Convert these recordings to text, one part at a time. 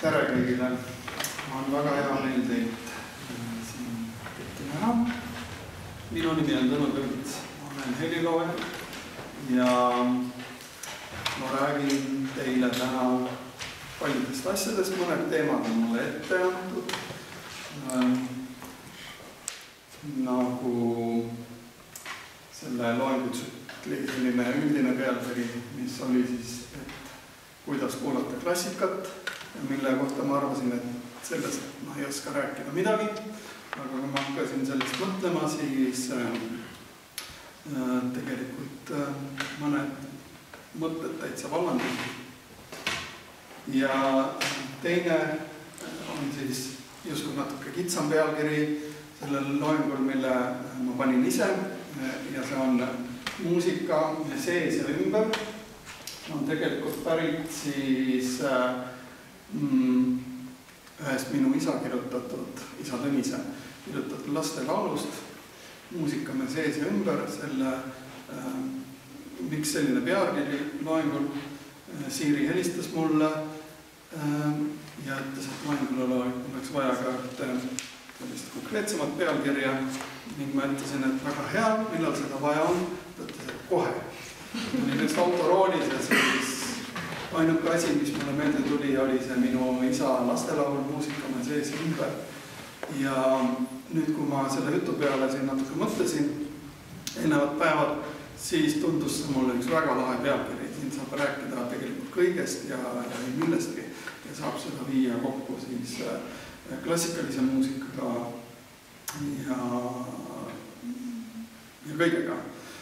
Tere kõigile! On väga hea meel teid siin kõiki näha. Minu nimi on Tõnu Kõlvits. Ma olen helilooja ja ma räägin teile täna paljudest asjadest. Mõned teemad on mulle ette antud. Nagu selle loengutsükli selline üldine pealkiri, mis oli siis, et kuidas kuulata klassikat, mille kohta ma arvasin, et sellest ma ei oska rääkida midagi. Aga kui ma hakkasin sellest mõtlema, siis tegelikult mõned mõtted täitsa vallandusid. Ja teine on siis justkui natuke kitsam pealkiri sellel loengul, mille ma panin ise, ja see on muusika sees ja ümber. On tegelikult pärit siis ühest minu isa kirjutatud, isa Tõnise kirjutatud lastelaulust, muusika me sees ja ümber. Miks selline pealkiri loengul? Siiri helistas mulle ja ütles, et loengul oleks vaja ka sellist konkreetsemat pealkirja ning ma ütlesin, et väga hea, millal seda vaja on, ta ütles, et kohe. Olin just autoroolis ja siis ainuke asi, mis mulle meelde tuli, oli see minu isa lastelaul muusika me sees ja ümber. Ja nüüd, kui ma selle jutu peale siin natuke mõtlesin, eelnevad päevad, siis tundus see mulle üks väga lahe pealkiri. Siin saab rääkida tegelikult kõigest ja millestki ja saab seda viia kokku siis klassikalise muusikaga ja kõigega.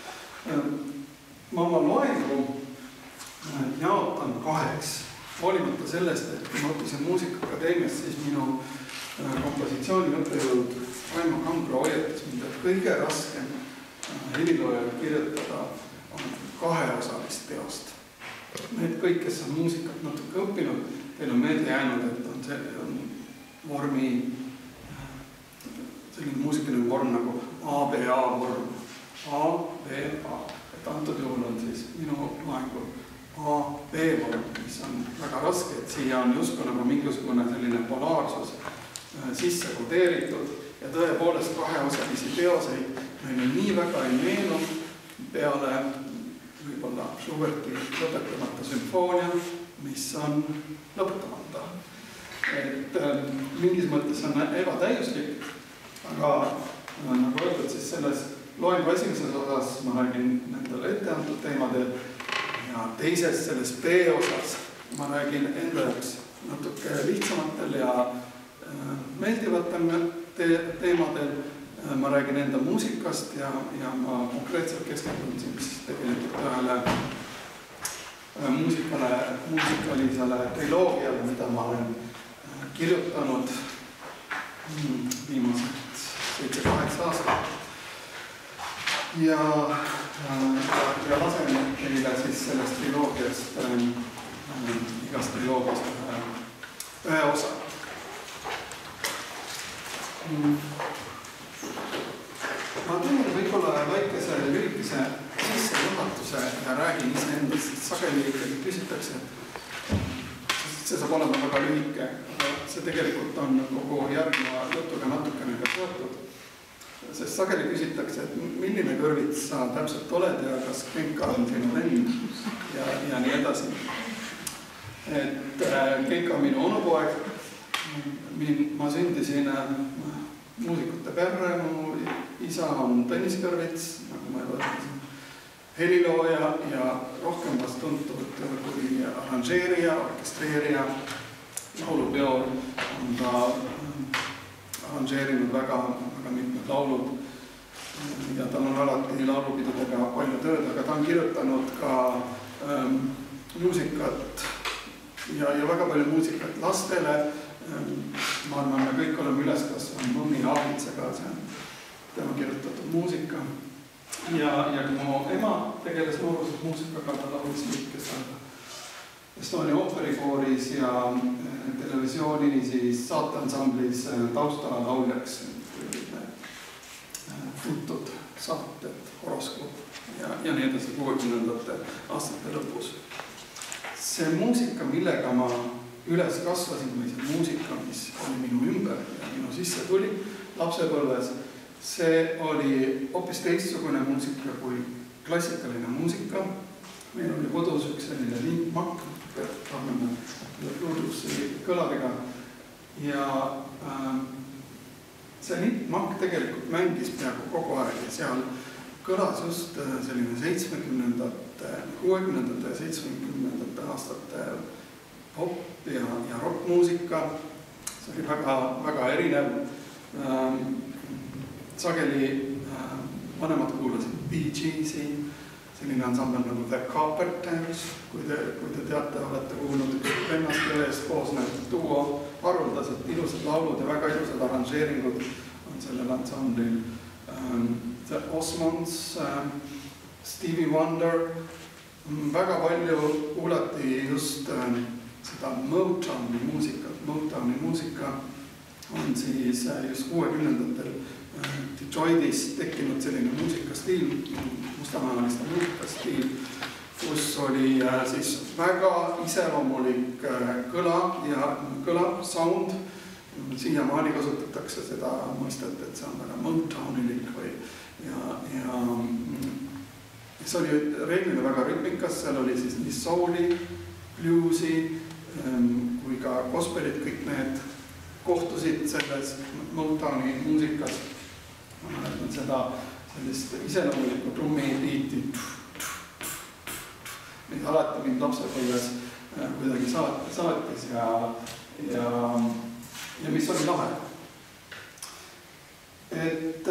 Ma oma loengu jaotan kaheks. Hoolimata sellest, et kui ma õppisin Muusikaakadeemias, siis minu kompositsiooni õppejõud Raimo Kangro hoiatas mind, et kõige raskem heliloojale kirjutada on kaheosalist teost. Need kõik, kes on muusikat natuke õppinud, teil on meelde jäänud, et on vormi, selline muusikaline vorm nagu A-B-A vorm. A-B-A. Et antud juhul on siis minu loengul A-B vorm, mis on väga raske, et siia on justkui nagu mingisugune selline polaarsus sisse kodeeritud ja tõepoolest kaheosalisi teoseid meile nii väga ei meenu peale võib-olla Schuberti lõpetamata sümfoonia, mis on lõpetamata. Et mingis mõttes on ebatäiuslik, aga nagu öeldud, siis selles loengu esimeses osas ma räägin nendele etteantud teemadel ja teises selles B-osas ma räägin enda jaoks natuke lihtsamatel ja meeldivatel teemadel. Ma räägin enda muusikast ja ma konkreetselt keskendun siis tegelikult ühele muusikalisele triloogiale, mida ma olen kirjutanud viimased 7-8 aastat. Ja lasen teile siis sellest triloogiast, igast triloogiast ühe osa. Ma teen võib-olla väikese lühikese sissejuhatuse ja räägin iseendast, sest sageli küsitakse, et see saab olema väga lühike. See tegelikult on kogu järgneva jutuga natukene ka seotud. Sest sageli küsitakse, et milline Kõlvits sa täpselt oled ja kas Genka on sinu vend ja nii edasi. Et Genka on minu onupoeg. Ma sündisin muusikute perre, mu isa on Tõnis Kõlvits, nagu ma ütlesin, helilooja ja rohkem vast tuntud kui arranžeerija, orkestreerija. Laulupeol on ta arranžeerinud väga mitmed laulud ja tal on alati laulupidudega palju tööd, aga ta on kirjutanud ka muusikat ja väga palju muusikat lastele. Ma arvan, me kõik oleme üles kasvanud Mõnni Aavitsega, see on tema kirjutatud muusika. Ja kui mu ema tegeles nooruses muusikaga, ta laulis liikesega Estonia ooperikooris ja televisiooni siis saateansamblis taustalauljaks tuntud saated, horoskoop ja nii edasi 60. aastate lõpus. See muusika, millega ma üles kasvasin või see muusika, mis oli minu ümber ja minu sisse tuli lapsepõlves, see oli hoopis teistsugune muusika kui klassikaline muusika. Meil oli kodus üks selline lintmakk, tahame Bluetoothi kõlariga ja see lintmakk tegelikult mängis peaaegu kogu aeg ja seal kõlas just selline 70-ndate, 60-ndate ja 70-ndate aastate pop ja rockmuusika. See oli väga erinev. Sageli vanemad kuulasid Bee Gees'i, selline ansambel nagu The Carpenters, kui te teate, olete kuulnud üks vennast ühest koosnev duo, haruldased ilusad laulud ja väga ilusad arranžeeringud on sellel ansamblil. The Osmonds, Stevie Wonder, väga palju kuulati just seda Motowni muusikat. Motowni muusika on siis just 60-ndatel Detroitis tekkinud selline muusikastiil, mustanahaliste muusikastiil, kus oli siis väga iseloomulik kõla, sound. Siiamaani kasutatakse seda mõistet, et see on väga Motownilik ja see oli reeglina väga rütmikas, seal oli siis nii souli, bluesi kui ka gospelit, kõik need kohtusid selles Motowni muusikas. Ma mäletan seda sellist iseloomulikku trummibiiti, mis alati mind lapsepõlves kuidagi saatis ja mis oli lahe. Et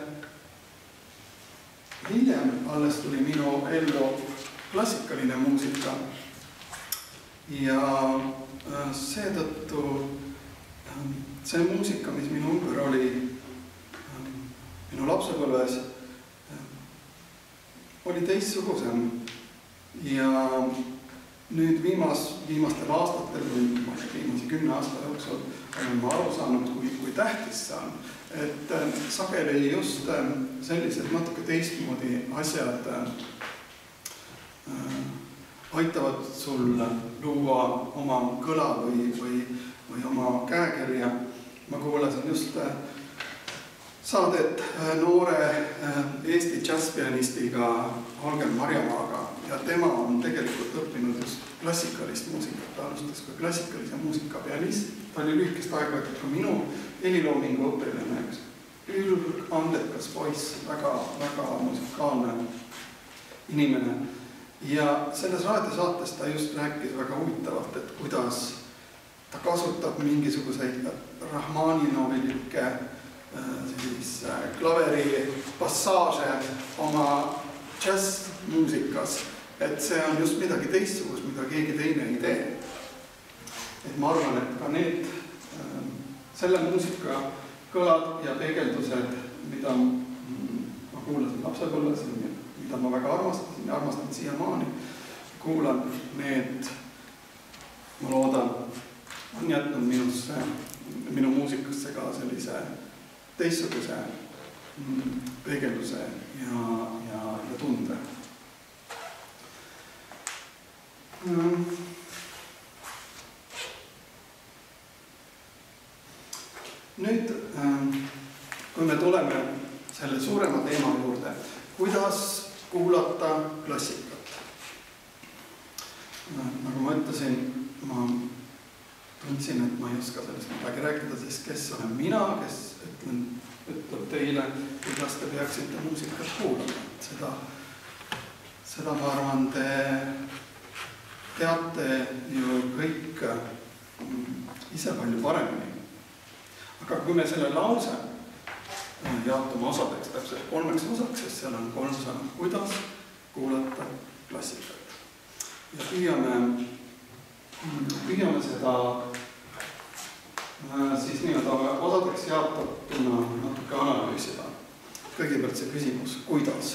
hiljem alles tuli minu ellu klassikaline muusika ja seetõttu see muusika, mis minu ümber oli minu lapsepõlves, oli teistsugusem ja nüüd viimastel aastatel või viimase 10 aasta jooksul olen ma aru saanud, kui tähtis see on. Et sageli just sellised natuke teistmoodi asjad aitavad sul luua oma kõla või oma käekirja. Ma kuulasin just saadet noore Eesti džässpianistiga Holger Marjamaaga ja tema on tegelikult õppinud just klassikalist muusikat, ta alustas kui klassikalise muusika pianist. Ta oli lühikest aega ka minu heliloomingu õpilane, andekas poiss, väga musikaalne inimene. Ja selles raadiosaates ta just rääkis väga huvitavalt, et kuidas ta kasutab mingisuguseid Rahmaninnovilikke klaveri passaaže oma džässmuusikas, et see on just midagi teistsugust, mida keegi teine ei tee. Et ma arvan, et ka need selle muusika kõlad ja peegeldused, mida ma kuulasin lapsepõlves, mida ma väga armastasin ja armastan siiamaani, kuulan need, ma loodan, on jätnud minu muusikasse ka sellise teistsuguse peegelduse ja tunde. Nüüd, kui me tuleme selle suurema teema juurde, kuidas kuulata klassikat? Nagu ma ütlesin, ma tundsin, et ma ei oska sellest midagi rääkida, sest kes olen mina, kes ütleb teile, kuidas te peaksite muusikat kuulama. Seda ma arvan, te teate ju kõik ise palju paremini. Aga kui me selle lause jaotame osadeks, täpselt 3 osaks, sest seal on 3 sõna, kuidas kuulata klassikat. Ja püüame seda siis nii-öelda osadeks jaotatuna natuke analüüsida. Kõigepealt see küsimus, kuidas?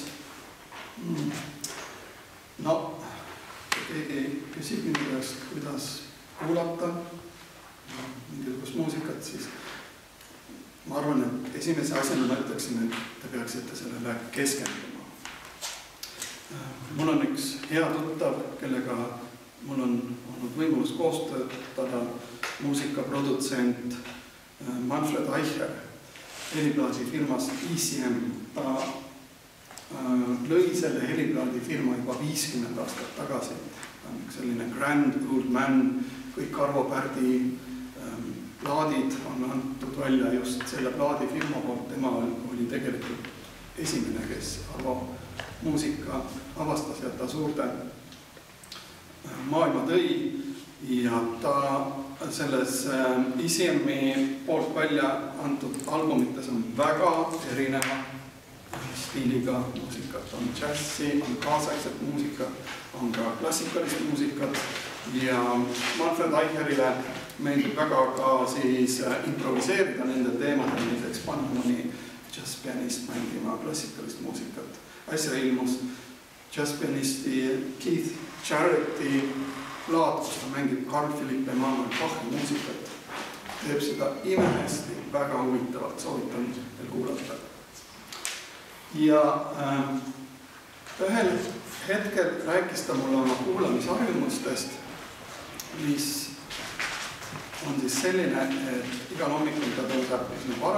No, keegi küsib minu käest, kuidas kuulata mingisugust muusikat, siis ma arvan, et esimese asjana ma ütleksin, et te peaksite sellele keskenduma. Mul on üks hea tuttav, kellega mul on olnud võimalus koostöötada muusikaprodutsent Manfred Eicher heliplaadi firmast ECM. Ta lõi selle heliplaadi firma juba 50 aastat tagasi. Ta on üks selline grand old man, kõik Arvo Pärdi plaadid on antud välja just selle plaadifirma poolt. Tema oli tegelikult esimene, kes Arvo muusika avastas ja ta suurde maailma tõi ja ta selles ECM-i poolt välja antud albumites on väga erineva stiiliga muusikat. On džässi, on kaasaegset muusikat, on ka klassikalist muusikat ja Manfred Eicherile meeldib väga ka siis improviseerida nende teemadel, näiteks panna mõni džässpianist mängima klassikalist muusikat. Äsja ilmus džässpianisti Keith Jarretti plaat, kus ta mängib Carl Philipp Emanuel Bachi muusikat. Teeb seda imehästi, väga huvitavalt, soovitan veel kuulata. Ja ühel hetkel rääkis ta mulle oma kuulamisharjumustest, mis on siis selline, et igal hommikul ta tõuseb üsna vara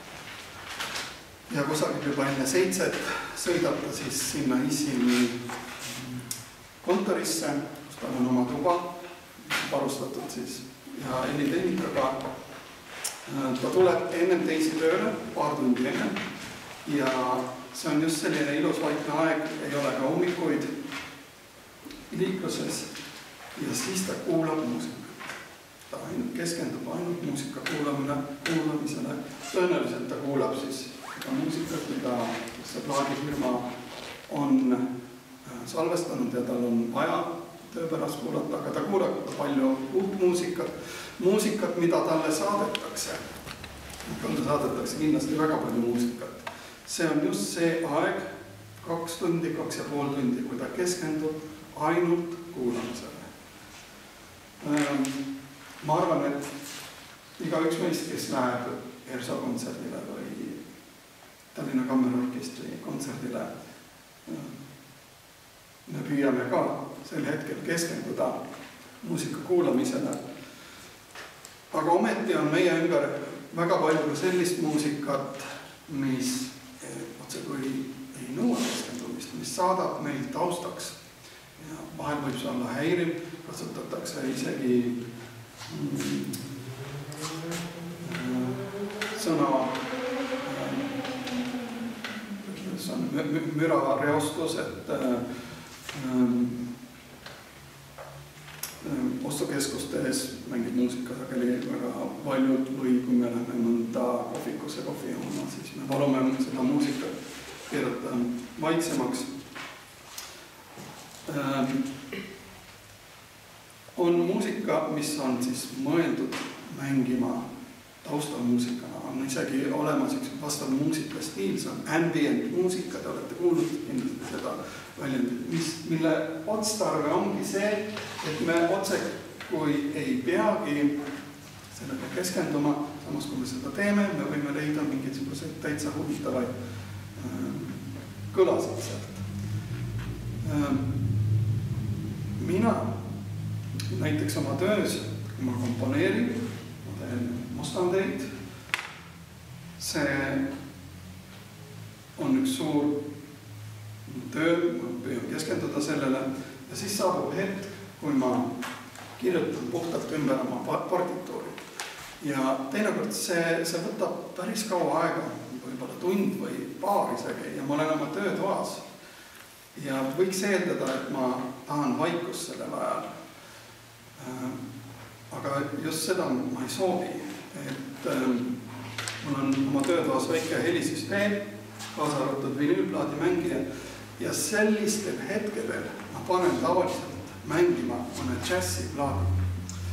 ja kusagil juba enne 7 sõidab ta siis sinna ECM-i kontorisse, kus tal on oma tuba varustatud siis ja helitehnikaga. Ta tuleb ennem teisi tööle, paar tundi enne ja see on just selline ilus vaikne aeg, ei ole ka hommikuid liikluses ja siis ta kuulab muusikat. Ta keskendub ainult muusika kuulamisele. Tõenäoliselt ta kuulab siis ka muusikat, mida see plaadifirma on salvestanud ja tal on vaja tööpärast kuulata, aga ta kuulab palju uut muusikat, mida talle saadetakse. Talle saadetakse kindlasti väga palju muusikat. See on just see aeg, 2 tundi, 2,5 tundi, kui ta keskendub ainult kuulamisele. Ma arvan, et igaüks meist, kes läheb ERSO kontserdile või Tallinna Kammerorkestri kontserdile, me püüame ka sel hetkel keskenduda muusika kuulamisele. Aga ometi on meie ümber väga palju sellist muusikat, mis otsekui ei nõua keskendumist, mis saadab meil taustaks. Ja vahel võib see olla häiriv, kasutatakse isegi sõna mürareostus, et ostukeskustes mängib muusika sageli väga paljud või kui me läheme mõnda kohvikusse kohvi jooma, siis me palume seda muusikat keerata vaiksemaks. On muusika, mis on siis mõeldud mängima taustamuusikana, on isegi olemas üks vastav muusikastiil, see on ambient muusika, te olete kuulnud kindlasti seda väljendit, mille otstarve ongi see, et me otse kui ei peagi sellega keskenduma, samas kui me seda teeme, me võime leida mingisuguseid täitsa huvitavaid kõlasid sealt. Mina näiteks oma töös, kui ma komponeerin, ma teen mustandeid, see on üks suur töö, ma püüan keskenduda sellele ja siis saabub hetk, kui ma kirjutan puhtalt ümber oma partituuri. Ja teinekord see võtab päris kaua aega, võib-olla tund või paar isegi ja ma olen oma töötoas ja võiks eeldada, et ma tahan vaikust sellel ajal. Aga just seda ma ei soovi, et mul on oma töötoas väike helisüsteem, kaasa arvatud vinüülplaadi mängija ja sellistel hetkedel ma panen tavaliselt mängima mõne džässiplaadi.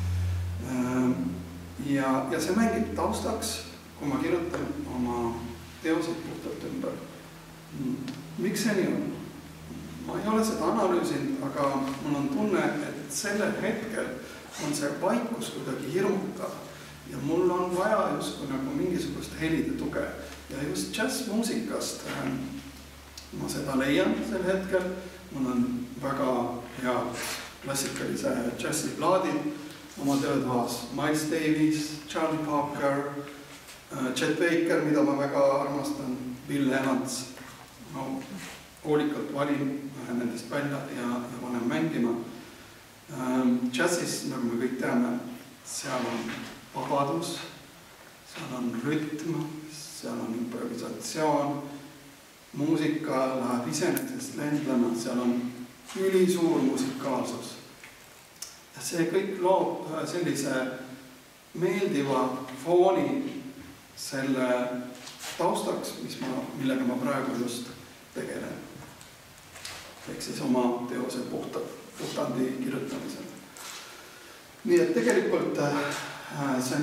Ja see mängib taustaks, kui ma kirjutan oma teoseid puhtalt ümber. Miks see nii on? Ma ei ole seda analüüsinud, aga mul on tunne, et sellel hetkel on see vaikus kuidagi hirmutav ja mul on vaja just nagu mingisugust helide tuge. Ja just džässmuusikast ma seda leian sel hetkel. Mul on väga hea klassikalise džässiplaadid oma töötoas. Miles Davis, Charlie Parker, Chet Baker, mida ma väga armastan, Bill Evans. No, hoolikalt valin nendest välja ja panen mängima. Džässis, nagu me kõik teame, seal on vabadus, seal on rütm, seal on improvisatsioon, muusika läheb iseenesest lendlema, seal on ülisuur musikaalsus. Ja see kõik loob sellise meeldiva fooni selle taustaks, millega ma praegu just tegelen. Ehk siis oma teose puhtandi kirjutamisel. Nii et tegelikult see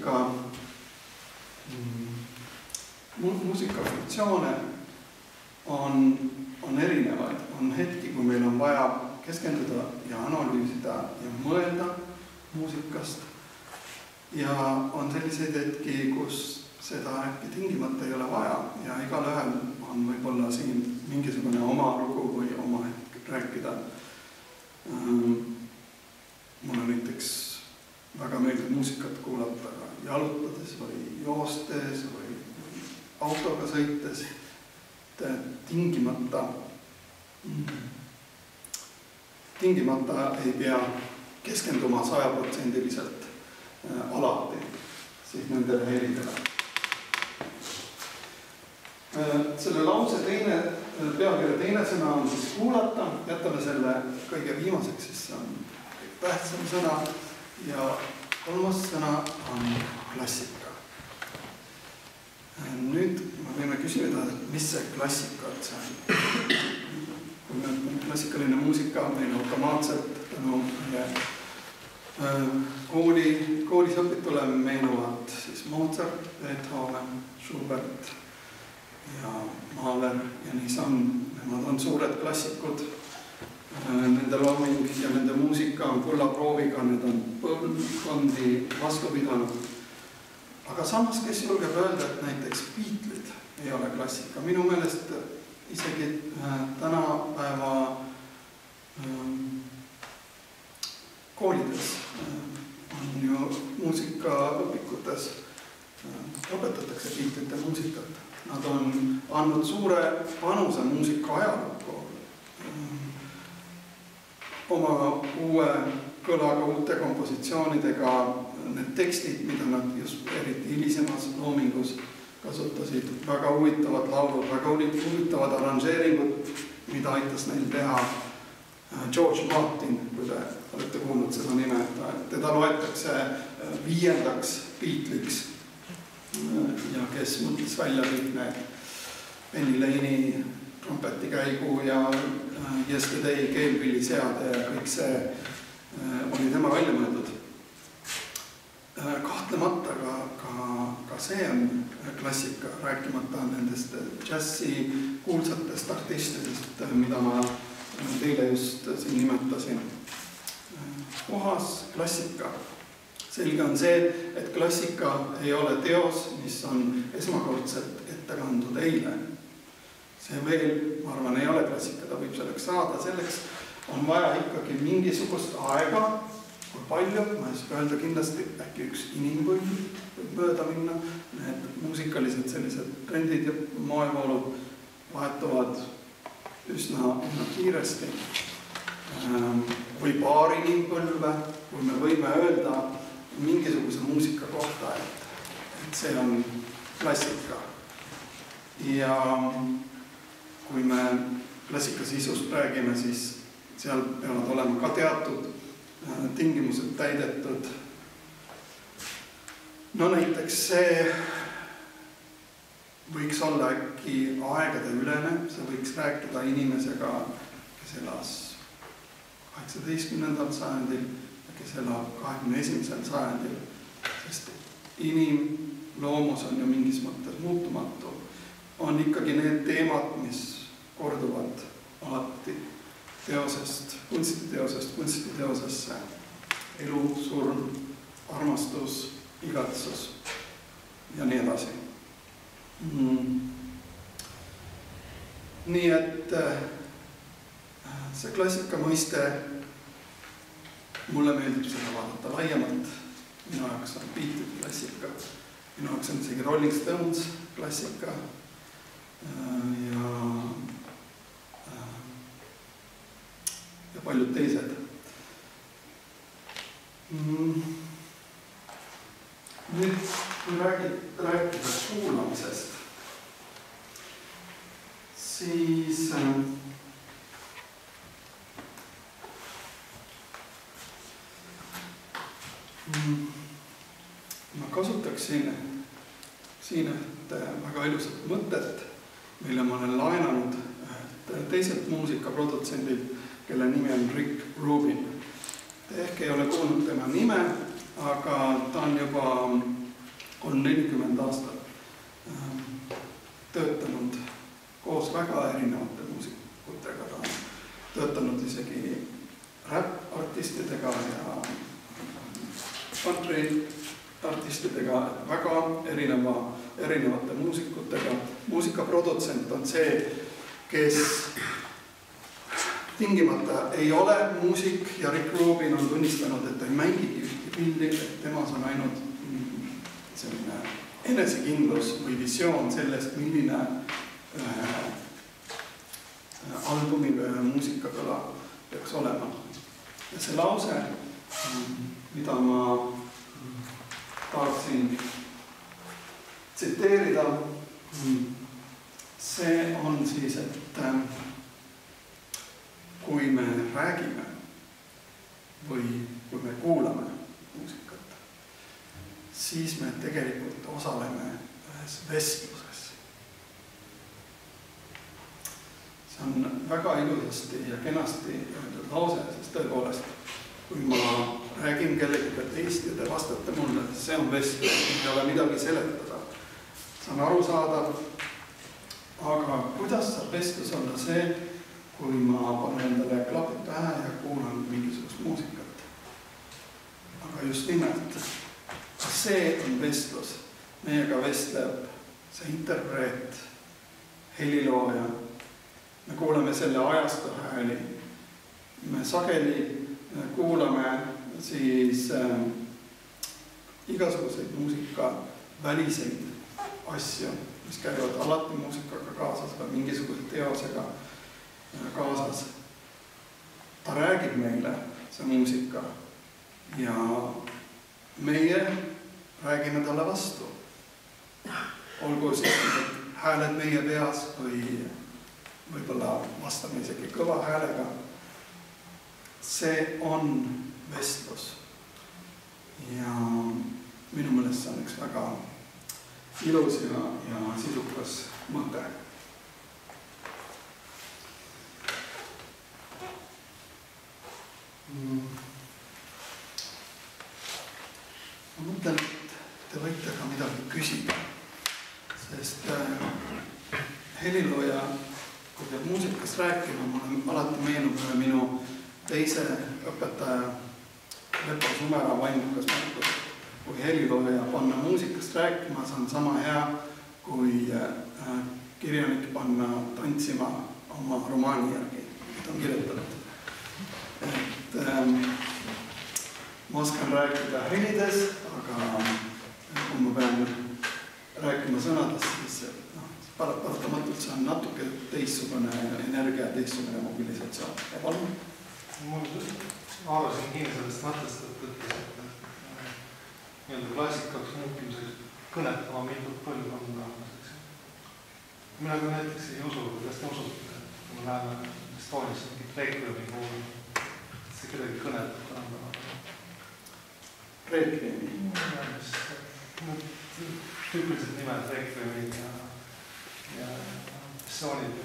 muusika funktsioone on erinevaid. On hetki, kui meil on vaja keskenduda ja analüüsida ja mõelda muusikast. Ja on selliseid hetki, kus seda äkki tingimata ei ole vaja ja igal ühel on võib-olla siin mingisugune oma lugu või oma hetk rääkida. Mulle näiteks väga meeldib muusikat kuulata jalutades või joostes või autoga sõites. Tingimata ei pea keskenduma 100% alati siis nendele helidele. Selle lause pealkirja teine sõna on siis kuulata. Jätame selle kõige viimaseks, sest see on tähtsam sõna. Ja kolmas sõna on klassika. Nüüd me võime küsida, mis see klassika üldse on. Kui me ütleme klassikaline muusika, meil automaatselt tänu koolis õpitule meenuvad siis Mozart, Beethoven, Schubert ja Mahler ja nii see on. Nemad on suured klassikud. Nende looming ja nende muusika on kullaprooviga, need on põlvkondi vastu pidanud. Aga samas, kes julgeb öelda, et näiteks Beatlesid ei ole klassika. Minu meelest isegi tänapäeva koolides on ju muusikaõpikutes õpetatakse Beatlesite muusikat. Nad on andnud suure panuse muusika ajalukku. Oma uue kõlaga, uute kompositsioonidega, need tekstid, mida nad just eriti hilisemas loomingus kasutasid, väga huvitavad laulud, väga huvitavad arranžeeringud, mida aitas neil teha George Martin, kui te olete kuulnud seda nime. Teda loetakse 5. Beatliks ja kes mõtles välja kõik need Penny Lane'i trompetikäigu ja Yesterday, keelpilli seade ja kõik see oli tema välja mõeldud. Kahtlemata ka see on klassika, rääkimata nendest džässi kuulsatest artistidest, mida ma teile just siin nimetasin. Puhas klassika. Selge on see, et klassika ei ole teos, mis on esmakordselt ette kandud eile. See veel, ma arvan, ei ole klassika, ta võib selleks saada. Selleks on vaja ikkagi mingisugust aega, kui palju, ma ei saa öelda kindlasti, äkki üks inimpõlv võib mööda minna. Need muusikalised sellised trendid ja moevoolud vahetuvad üsna kiiresti. Või paar inimpõlve, kui me võime öelda mingisuguse muusika kohta, et see on klassika. Ja kui me klassika sisust räägime, siis seal peavad olema ka teatud tingimused täidetud. No näiteks see võiks olla äkki aegade ülene, see võiks rääkida inimesega, kes elas 18. sajandil ja kes elab 21. sajandil, sest inimloomus on ju mingis mõttes muutumatu. On ikkagi need teemad, mis korduvad alati teosest, kunstiteosesse. Elu, surm, armastus, igatsus ja nii edasi. Nii et see klassika mõiste mulle meeldib seda vaadata laiemalt. Minu jaoks on Beatlesi klassika, minu jaoks on isegi Rolling Stones klassika ja paljud teised. Nüüd, kui rääkida kuulamisest, siis ma kasutaksin siin ühte väga ilusat mõtet, mille ma olen laenanud teiselt muusikaprodutsendilt, kelle nimi on Rick Rubin. Te ehk ei ole kuulnud tema nime, aga ta on juba 40 aastat töötanud koos väga erinevate muusikutega. Ta on töötanud isegi rap-artistidega ja country-artistidega, väga erinevate muusikutega. Muusikaprodutsent on see, kes tingimata ei ole muusik ja Rick Rubin on tunnistanud, et ta ei mängigi ühtki pilli, et temas on ainult selline enesekindlus või visioon sellest, milline albumi või muusikakõla peaks olema. Ja see lause, mida ma tahaksin tsiteerida, see on siis, et kui me räägime või kui me kuulame muusikat, siis me tegelikult osaleme ühes vestluses. See on väga ilusasti ja kenasti öeldud lause, sest tõepoolest, kui ma räägin kellegiga teist ja te vastate mulle, see on vestlus, ei ole midagi seletada. See on arusaadav, aga kuidas saab vestlus olla see, kui ma panen endale klapid pähe ja kuulan mingisugust muusikat. Aga just nimelt, see on vestlus. Meiega vestleb see interpreet, helilooja. Me kuuleme selle ajastu hääli. Me sageli kuulame siis igasuguseid muusika väliseid asju, mis käivad alati muusikaga kaasas või mingisuguse teosega kaasas. Ta räägib meile, see muusika, ja meie räägime talle vastu. Olgu siis hääled meie peas või võib-olla vastame isegi kõva häälega. See on vestlus. Ja minu meelest see on üks väga ilus ja sisukas mõte. Ma mõtlen, et te võite ka midagi küsida, sest helilooja, kui peab muusikast rääkima, mulle alati meenub minu teise õpetaja Lepo Sumera vaimukas märkus. Kui helilooja panna muusikast rääkima, see on sama hea, kui kirjanik panna tantsima oma romaani järgi, mida on kirjutatud. Ma oskan rääkida helides, aga kui ma pean rääkima sõnadest, siis paratamatult see on natuke teistsugune energia, teistsugune mobilisatsioon. Ja palun? Ma arvasin kinni sellest mõttest, et nii-öelda klassikaks muutumiseks kõnetama mitut põlvkonda. Mina ka näiteks ei usu, kuidas te usute, et kui me läheme Estonias mingit Reekviemi puhul, see kedagi kõnetab anda. Reekviemi? Tüüpilised nimed Reekviemid ja Estoonid.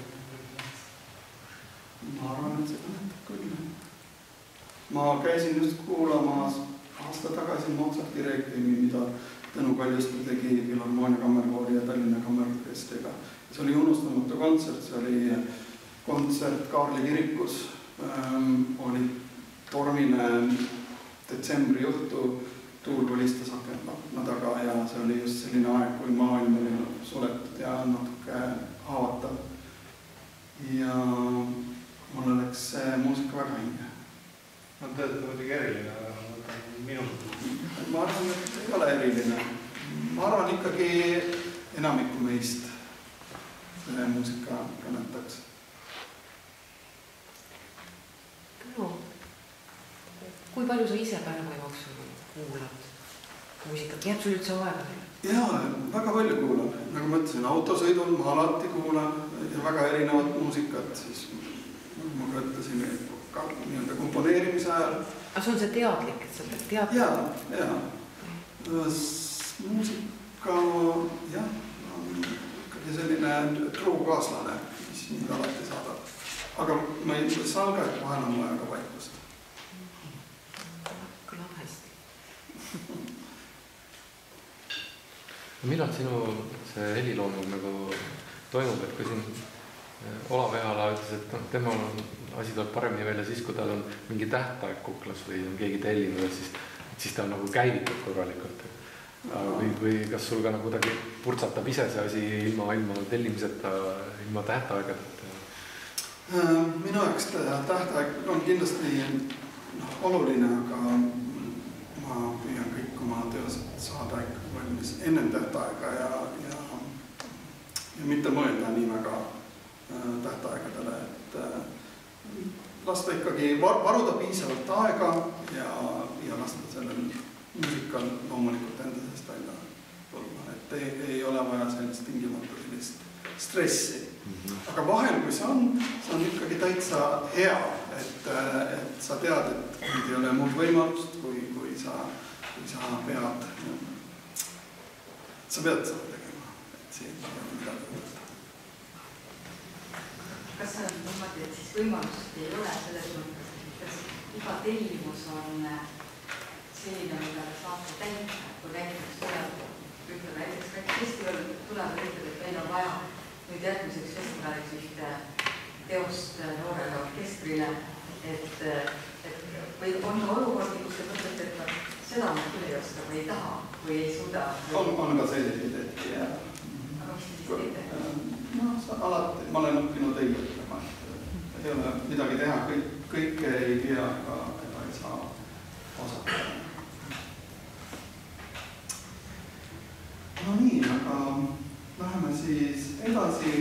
Ma arvan, et see kõnetab küll. Ma käisin just kuulamas aasta tagasi Mozarti Reekviemi, mida Tõnu Kaljuste tegi Filharmoonia Kammerkoori ja Tallinna Kammerorkestriga. See oli unustamatu kontsert, see oli kontsert Kaarli kirikus. Oli tormine detsembri õhtu, tuul kolistas akna taga ja see oli just selline aeg, kui maailm oli suletud ja natuke haavatav. Ja mulle läks see muusika väga hinge. No te olete muidugi eriline, minult. Ma arvan, et ei ole eriline. Ma arvan ikkagi enamiku meist selle muusika kõnetaks. Kui palju sa ise päeva jooksul kuulad muusikat? Jääb sul üldse aega? Jaa, väga palju kuulan. Nagu ma ütlesin, autosõidul ma alati kuulan ja väga erinevat muusikat. Siis ma ka ütlesin nii-öelda komponeerimise ajal. Aga sul on see teadlik, et sa pead teadlik? Jaa. Muusika, jah, on ikkagi selline truukaaslane, mis mind alati saadab. Aga ma ei saa ka, et vahel on vaja ka vaikust. Kõlab hästi. Millal sinu see helilooming nagu toimub, et kui siin Olav Ehala ütles, et temal asi tuleb paremini välja siis, kui tal on mingi tähtaeg kuklas või on keegi tellinud, siis ta nagu käivitab korralikult. Või kas sul ka nagu kuidagi purtsatab ise see asi ilma tellimiseta, ilma tähtaegadeta? Minu jaoks tähtaeg on kindlasti oluline, aga ma püüan kõik oma teosed saada ikka valmis enne tähtaega ja mitte mõelda nii väga tähtaegadele, et lasta ikkagi varuda piisavalt aega ja lasta sellel muusikal loomulikult enda seest välja tulma, et ei ole vaja sellist tingimata sellist stressi. Aga vahel, kui see on ikkagi täitsa hea, et sa tead, et ei ole muud võimalust, kui sa pead seda tegema, et siin ei ole midagi võtta. Kas see on niimoodi, et siis võimalust ei ole selles mõttes, kas iga tellimus on selline, mida saab täita, kui näiteks tuleb, näiteks festival tuleb ja ütleb, et meil on vaja nüüd järgmiseks festivaliks ühte teost noorele orkestrile, või on olukordi, kus te mõtlete, et seda ma küll ei oska või ei taha või ei suuda? On ka selliseid hetki, jah. Aga mis te siis teete? Alati, ma olen õppinud ei ütlema, et ei ole midagi teha, kõike ei tea ega ei saa osata. No nii, aga läheme siis edasi.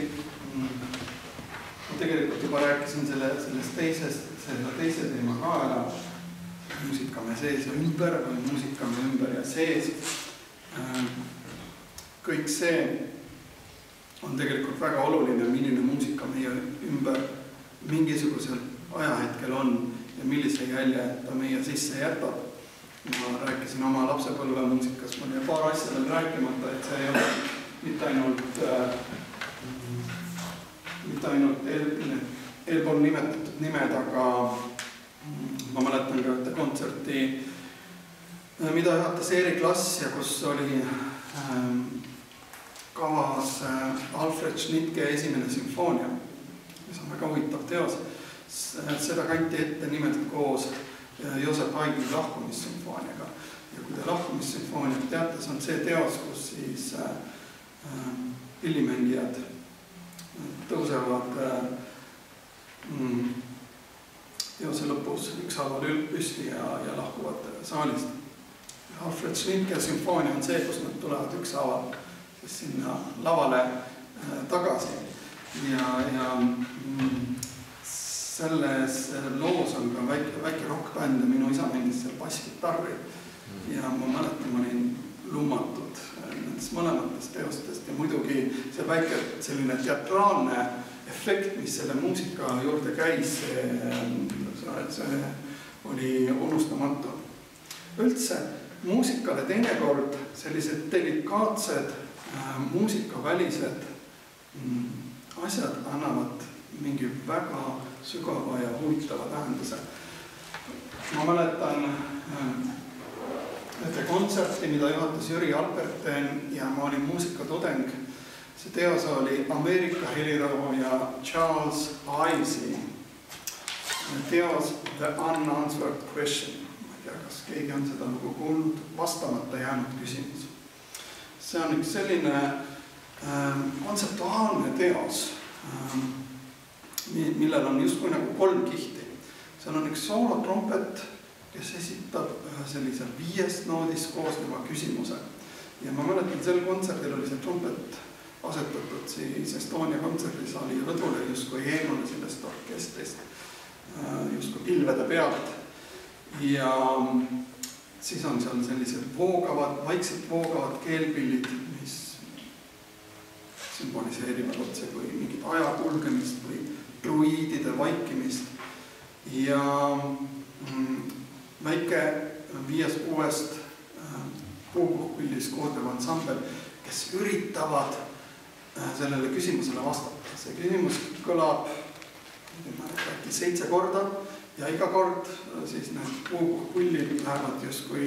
Ma tegelikult juba rääkisin sellest teise teema ka ära. Muusikamme sees ja ümber või muusikamme ümber ja sees. Kõik see on tegelikult väga oluline, milline muusika meie ümber mingisugusel ajahetkel on ja millise jälje ta meie sisse jätab. Ma rääkisin oma lapsepõlve muusikas, mul jäi paar asja veel rääkimata, et see ei ole mitte ainult eelpool nimetatud nimed, aga ma mäletan ka ühte kontserti, mida juhatas Erik Lass ja kus oli kavas Alfred Schnittke esimene sümfoonia, mis on väga huvitav teos. Seda kanti ette nimelt koos Josef Haydni lahkumissümfooniaga. Ja kui te lahkumissümfooniat teate, see on see teos, kus siis pillimängijad tõusevad teose lõpus ükshaaval püsti ja lahkuvad saalist. Alfred Schnittke sümfoonia on see, kus nad tulevad ükshaaval sinna lavale tagasi. Ja selles loos on ka väike rockbänd ja minu isa mängis seal bassgitarri. Ja ma mäletan, ma olin lummatud nendest mõlematest teostest ja muidugi see väike selline teatraalne efekt, mis selle muusika juurde käis, see oli unustamatu. Üldse muusikale teinekord sellised delikaatsed muusikavälised asjad annavad mingi väga sügava ja huvitava tähenduse. Ma mäletan ühte kontserti, mida juhatas Jüri Alberten ja ma olin muusikatudeng. See teos oli Ameerika helilooja Charles Ives'i teos The Unanswered Question. Ma ei tea, kas keegi on seda nagu kuulnud, vastamata jäänud küsimus. See on üks selline kontseptuaalne teos, millel on justkui nagu 3 kihti. Seal on üks soolotrompet, kes esitab ühe sellise 5 noodist koosneva küsimuse. Ja ma mäletan, sel kontserdil oli see trumpet asetatud siis Estonia kontserdisaali rõdule justkui eemale sellest orkestrist, justkui pilvede pealt. Ja siis on seal sellised vaikselt voogavad keelpillid, mis sümboliseerivad otse kui mingit aja kulgemist või druiidide vaikimist. Ja väike 5-6 puupuhkpillis koordev ansambel, kes üritavad sellele küsimusele vastata. See küsimus kõlab äkki 7 korda ja iga kord siis need puupuhkpillid lähevad justkui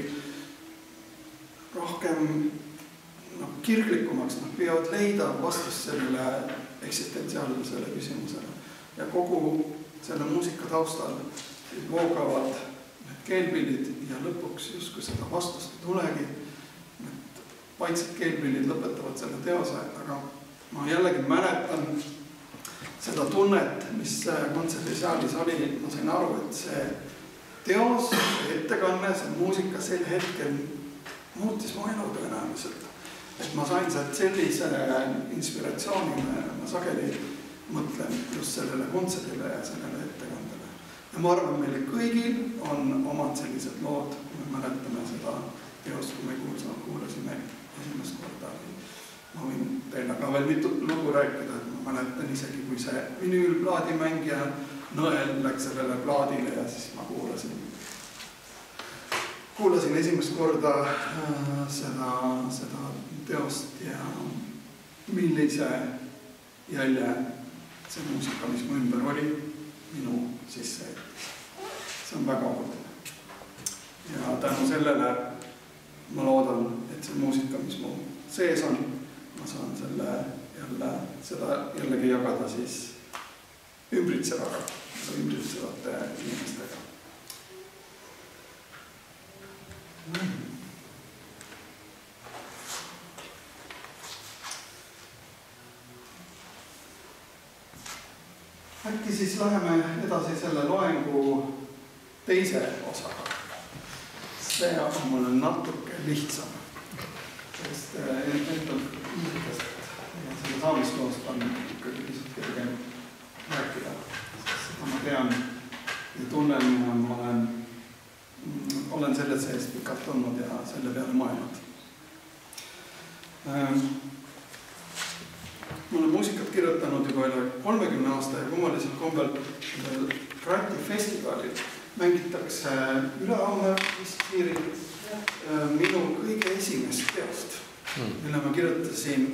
rohkem kirglikumaks, nad püüavad leida vastust sellele eksistentsiaalsele küsimusele. Ja kogu selle muusika taustal voogavad need keelpillid ja lõpuks justkui seda vastust ei tulegi. Need vaiksed keelpillid lõpetavad selle teose, aga ma jällegi mäletan seda tunnet, mis kontserdisaalis oli. Ma sain aru, et see teos, see ettekanne, see muusika sel hetkel muutis mu elu tõenäoliselt. Et ma sain sealt sellise inspiratsiooni, ma sageli mõtlen just sellele kontserdile ja sellele ettekandele. Ja ma arvan, meile kõigil on omad sellised lood, kui me mäletame seda teost, kui me kuulasime esimest korda. Ma võin teile ka veel mitu lugu rääkida, et ma mäletan isegi, kui see vinüülplaadimängija nõel läks sellele plaadile ja siis ma kuulasin esimest korda seda teost ja millise jälje see muusika, mis mu ümber oli, minu sisse. See on väga oluline. Ja tänu sellele ma loodan, et see muusika, mis mu sees on, ma saan seda jällegi jagada siis ümbritsevate inimestega. Äkki siis läheme edasi selle loengu teise osaga. See on mulle natuke lihtsam, sest endalt muusikast ja selle saamisloost on ikkagi pisut kergem rääkida. Seda ma tean ja tunnen ja ma olen selle sees pikalt olnud ja selle peale mõelnud. Ma olen muusikat kirjutanud juba üle 30 aasta ja kummalisel kombel Krati festivalil mängitakse ülehomme vist piiril minu kõige esimest teost, mille ma kirjutasin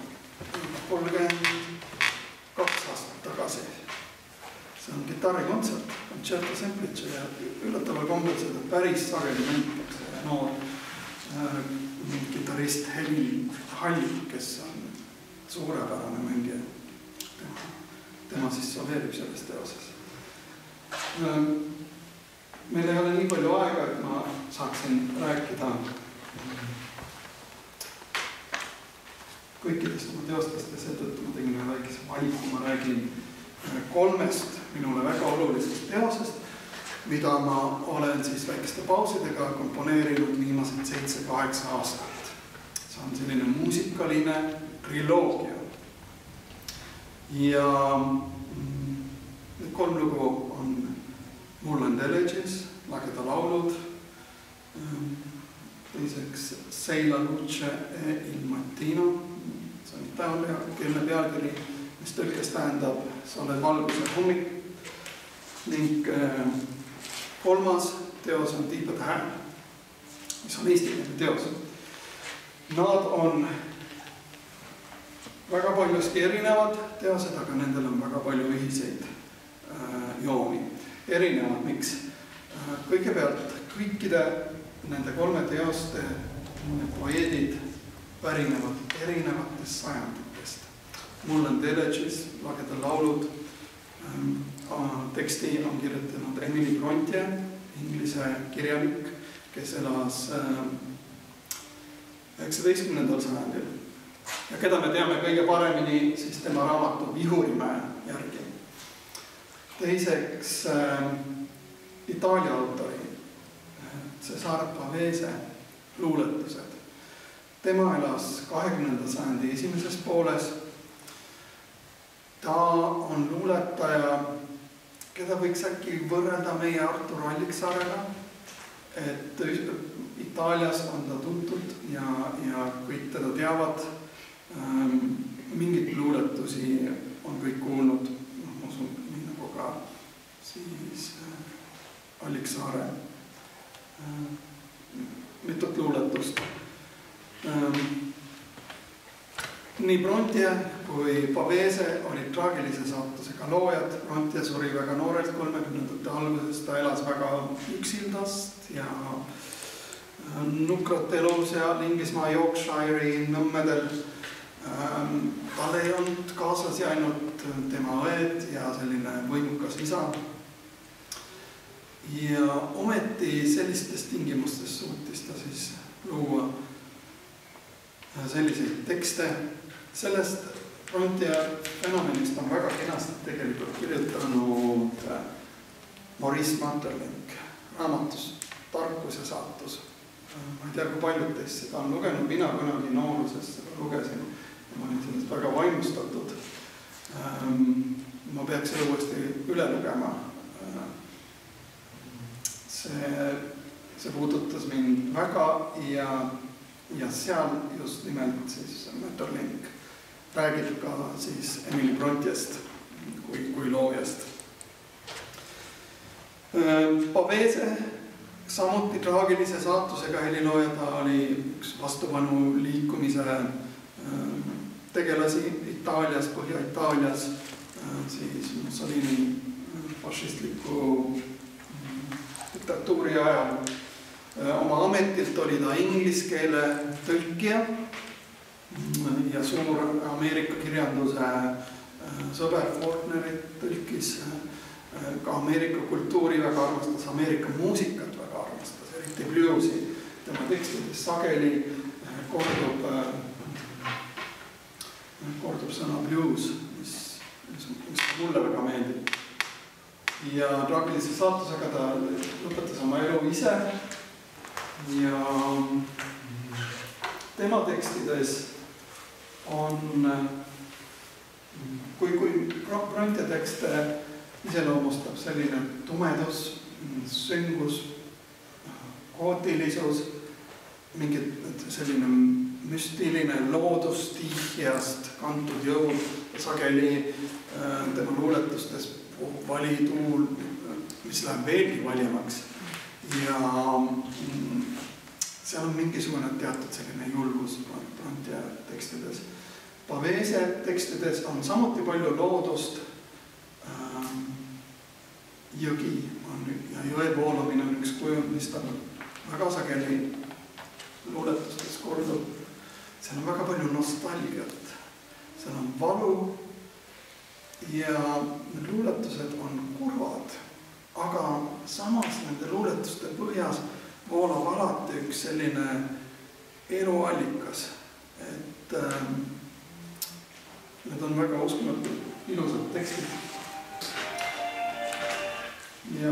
32 aastat tagasi. See on kitarrikontsert, Concerto Semplice ja üllataval kombel seda päris sageli mängitakse ja noor kitarrist Heli Hall, kes on suurepärane mängija. Tema siis soleerib selles teoses. Meil ei ole nii palju aega, et ma saaksin rääkida kõikidest oma teostest ja seetõttu ma tegin ühe väikese valiku. Ma räägin 3 minule väga olulisest teosest, mida ma olen siis väikeste pausidega komponeerinud viimased 7-8 aastat. See on selline muusikaline triloogia. Ja need 3 lugu on Moorland Elegies, Lageda laulud, teiseks Sei la luce e il mattino, see on itaalia-keelne pealkiri, mis tõlkes tähendab sa oled valguse hommik, ning 3. teos on Tiibade hääl, mis on eestikeelne teos. Nad on väga paljuski erinevad teosed, aga nendel on väga palju ühiseid joomi. Erinevad miks? Kõigepealt kõikide nende 3 teoste poeedid pärinevad erinevatest sajanditest. Moorland Elegies, Lageda laulud, teksti on kirjutanud Emily Bronte, inglise kirjanik, kes elas 19. sajandil ja keda me teame kõige paremini siis tema raamatu Vihurimäe järgi. Teiseks Itaalia autori Cesare Pavese luuletused. Tema elas 20. sajandi esimeses pooles. Ta on luuletaja, keda võiks äkki võrrelda meie Artur Alliksaarega, et Itaalias on ta tuntud ja kõik teda teavad. Mingid luuletusi on kõik kuulnud, ma usun, nii nagu ka siis Alliksaare mitut luuletust. Nii Brontë kui Pavese olid traagilise saatusega loojad. Brontë suri väga noorelt 30. alguses, ta elas väga üksildast ja nukrat elu seal Inglismaa Yorkshire'i nõmmedel. Tal ei olnud kaasas ja ainult tema õed ja selline võimukas isa. Ja ometi sellistes tingimustes suutis ta siis luua selliseid tekste. Sellest Brontë fenomenist on väga kenasti tegelikult kirjutanud Maurice Maeterlinck raamatus Tarkus ja saatus. Ma ei tea, kui paljud teist seda on lugenud, mina kunagi nooruses seda lugesin ja ma olin sellest väga vaimustatud. Ma peaks selle uuesti üle lugema. See puudutas mind väga ja seal just nimelt siis Maeterlinck räägib ka siis Emily Brontë kui loojast. Pavese samuti traagilise saatusega helilooja, ta oli üks vastupanu liikumise tegelasi Itaalias, Põhja-Itaalias, siis Mussolini fašistliku diktatuuri ajal. Oma ametilt oli ta inglise keele tõlkija ja suur Ameerika kirjanduse sõber Faulknerit tõlkis, ka Ameerika kultuuri väga armastas, Ameerika muusikat väga armastas, eriti bluesi. Tema tekstides sageli kordub sõna blues, mis mulle väga meeldib. Ja traagilise saatusega ta lõpetas oma elu ise ja tema tekstides on, kui Brontë tekste iseloomustab selline tumedus, süngus, kootilisus, mingi selline müstiline loodusstiihiast kantud jõud, sageli tema luuletustes valituul, mis läheb veelgi valjemaks. Ja seal on mingisugune teatud selline julgus Brontë tekstides. Pavese tekstides on samuti palju loodust. Jõgi ja jõe voolamine on üks kujund, mis ta väga sageli luuletustes kordub. Seal on väga palju nostalgiat, seal on valu ja need luuletused on kurvad, aga samas nende luuletuste põhjas voolab alati üks selline eluallikas, et need on väga uskumatult ilusad tekstid. Ja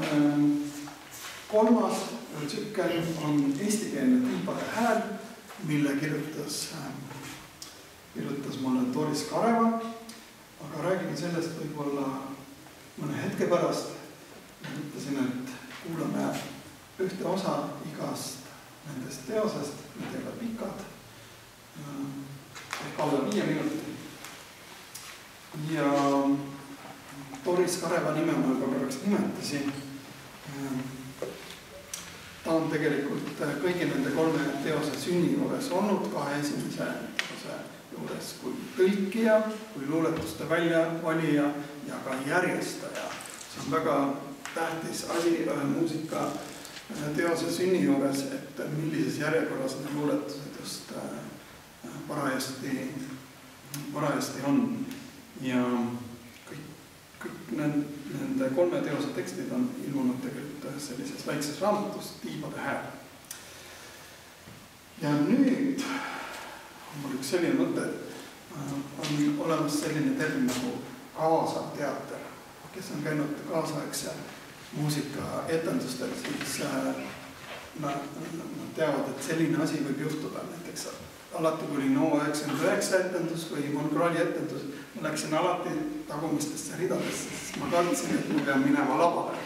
kolmas tsükkel on eestikeelne Tiibade hääl, mille kirjutas mulle Doris Kareva, aga räägin sellest võib-olla mõne hetke pärast. Ütlesin, et kuulame ühte osa igast nendest teosest, need ei ole pikad, ehk alla 5 minutit. Ja Doris Kareva nime ma juba korraks nimetasin. Ta on tegelikult kõigi nende 3 teose sünni juures olnud, 2 esimese teose juures kui tõlkija, kui luuletuste väljavalija ja ka järjestaja. See on väga tähtis asi muusika teose sünni juures, et millises järjekorras need luuletused just parajasti on. Ja kõik nende 3 teose tekstid on ilmunud tegelikult sellises väikses raamatus Tiibade hääl. Ja nüüd on mul üks selline mõte, on olemas selline termin nagu kaasav teater. Kes on käinud kaasaegse muusika etendustel, siis nad teavad, et selline asi võib juhtuda. Näiteks alati, kui oli NO99 etendus või Mongrali etendus, ma läksin alati tagumistesse ridadesse, sest ma kartsin, et ma pean minema lavale.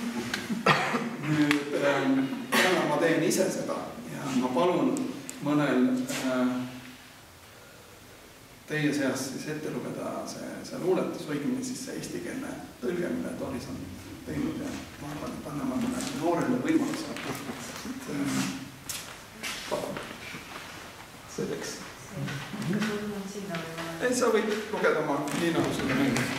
Nüüd täna ma teen ise seda ja ma palun mõnel teie seas siis ette lugeda see luuletus, õigemini siis see eestikeelne tõlge, mille Doris on teinud ja ma arvan, et anname mõnele noorele võimaluse. Selleks. Kas sul on sinna või vaja? Ei, sa võid lugeda oma nii nagu sulle meeldib.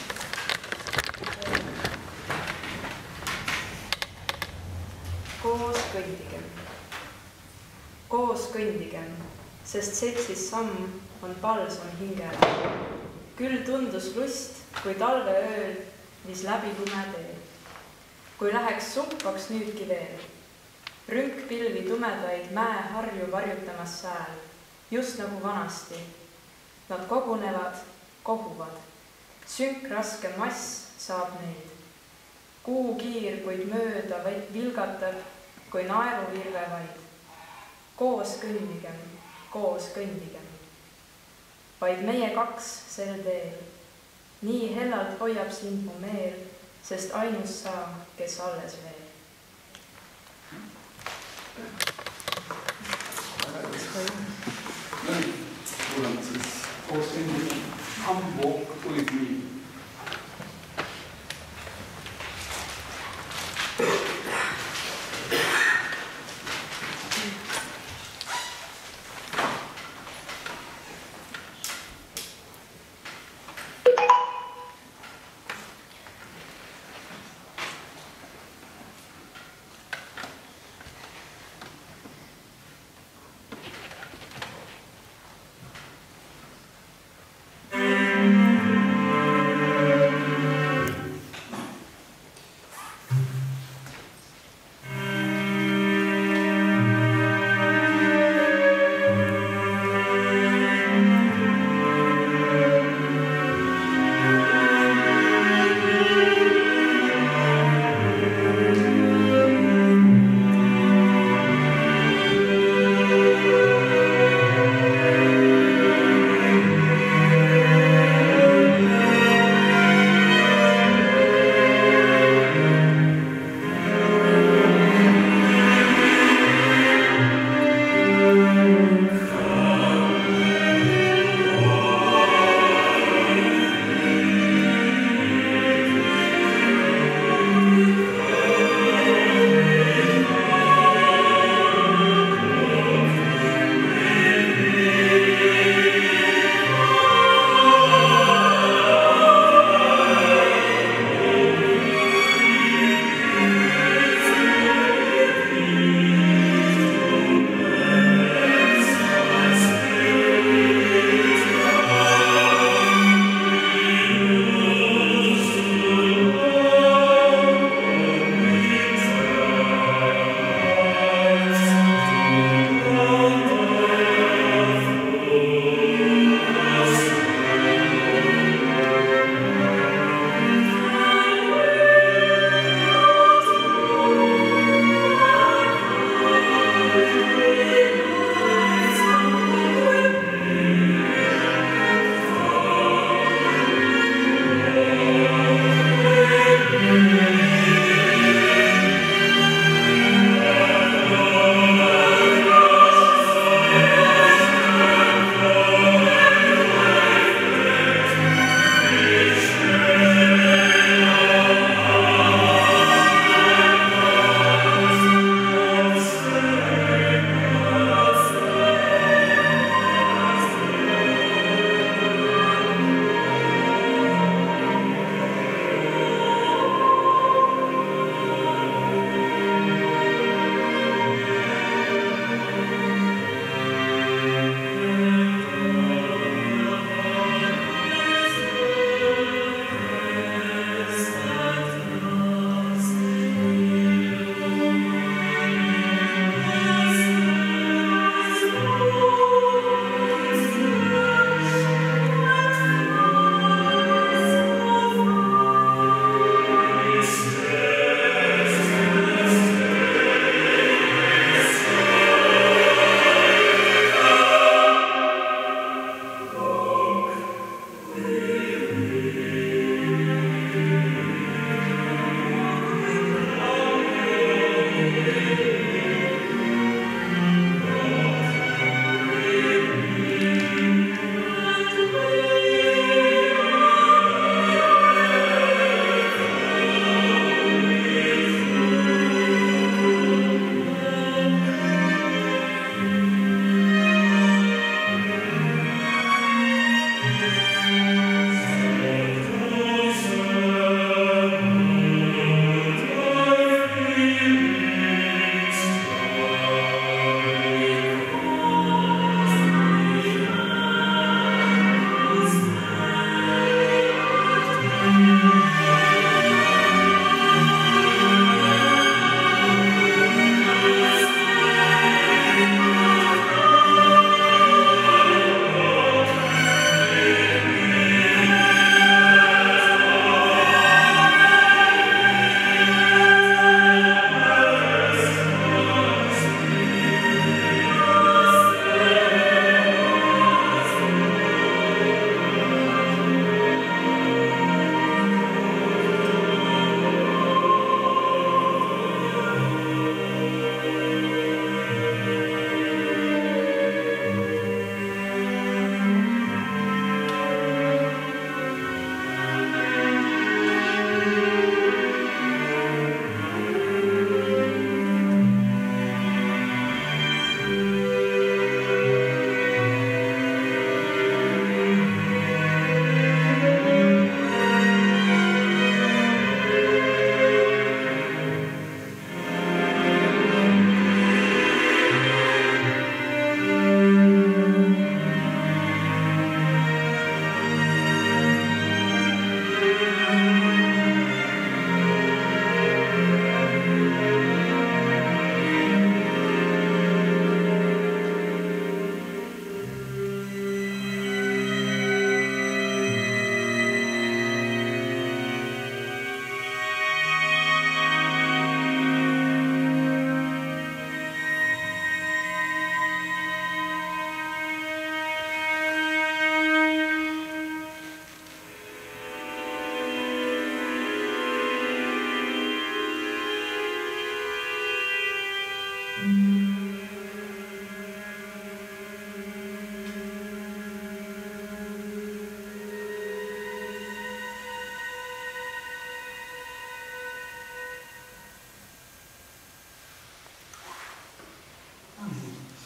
Koos kõndigem, sest seksis samm on palsam hingele. Küll tundus lust, kui talveööl viis läbi lume tee. Kui läheks suppaks nüüdki veel, rünkpilvi tumedaid mäeharju varjutamas sääl, just nagu vanasti. Nad kogunevad, kohuvad, sünk raske mass saab neid. Kuukiir, kuid mööda vilgatab, kui naeruvirve vaid. Koos kõndigem. Vaid meie kaks sel teel. Nii hellalt hoiab sind mu meel, sest ainus sa, kes alles veel. Kuuleme siis koos kõndigem. Come walk with me.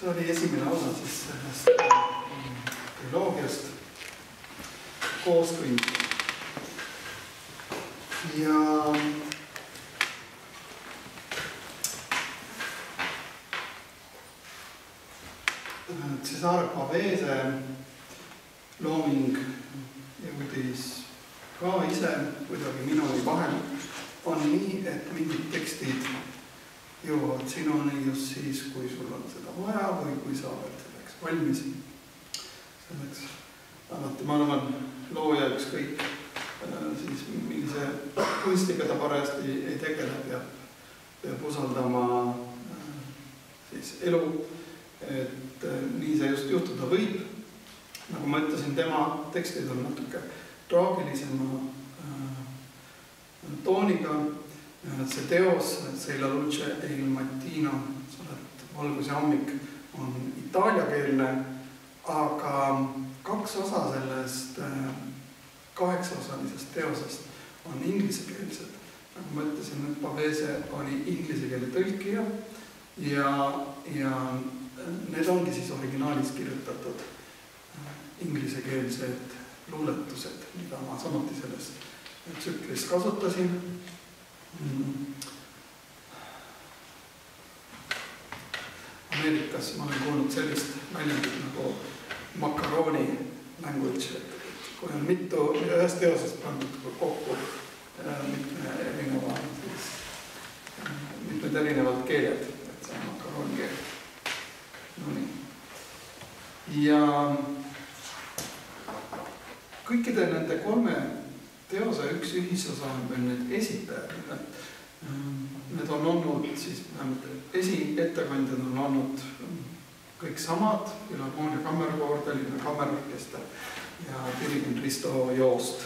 see oli esimene osa siis sellest triloogiast Kooskõnd. Ja Cesare Pavese looming jõudis ka ise kuidagi minuni vahel. On nii, et mingid tekstid jõuavad sinuni just siis, kui sul on seda vaja või kui sa oled selleks valmis. Selleks alati, ma arvan, looja ükskõik siis millise kunstiga ta parajasti ei tegele, peab usaldama siis elu, et nii see just juhtuda võib. Nagu ma ütlesin, tema tekstid on natuke traagilisema tooniga. See teos, see La luce e il mattino, valgus ja hommik, on itaaliakeelne, aga 2 osa sellest 8-osalisest teosest on inglisekeelsed. Nagu ma ütlesin, et Pavese oli inglise keele tõlkija ja need ongi siis originaalis kirjutatud inglisekeelsed luuletused, mida ma samuti selles tsüklis kasutasin. Ameerikas ma olen kuulnud sellist väljendit nagu makarooni language, et kui on mitu ühest teosest pandud kokku mitmed erinevad keeled, et see on makarooni keel. No nii. Ja kõikide nende 3 teose üks ühisosa on veel need esitajad. Need on olnud siis, esiettekandjad on olnud kõik samad, Filharmoonia kammerkoor, Tallinna kammerorkester ja dirigent Risto Joost.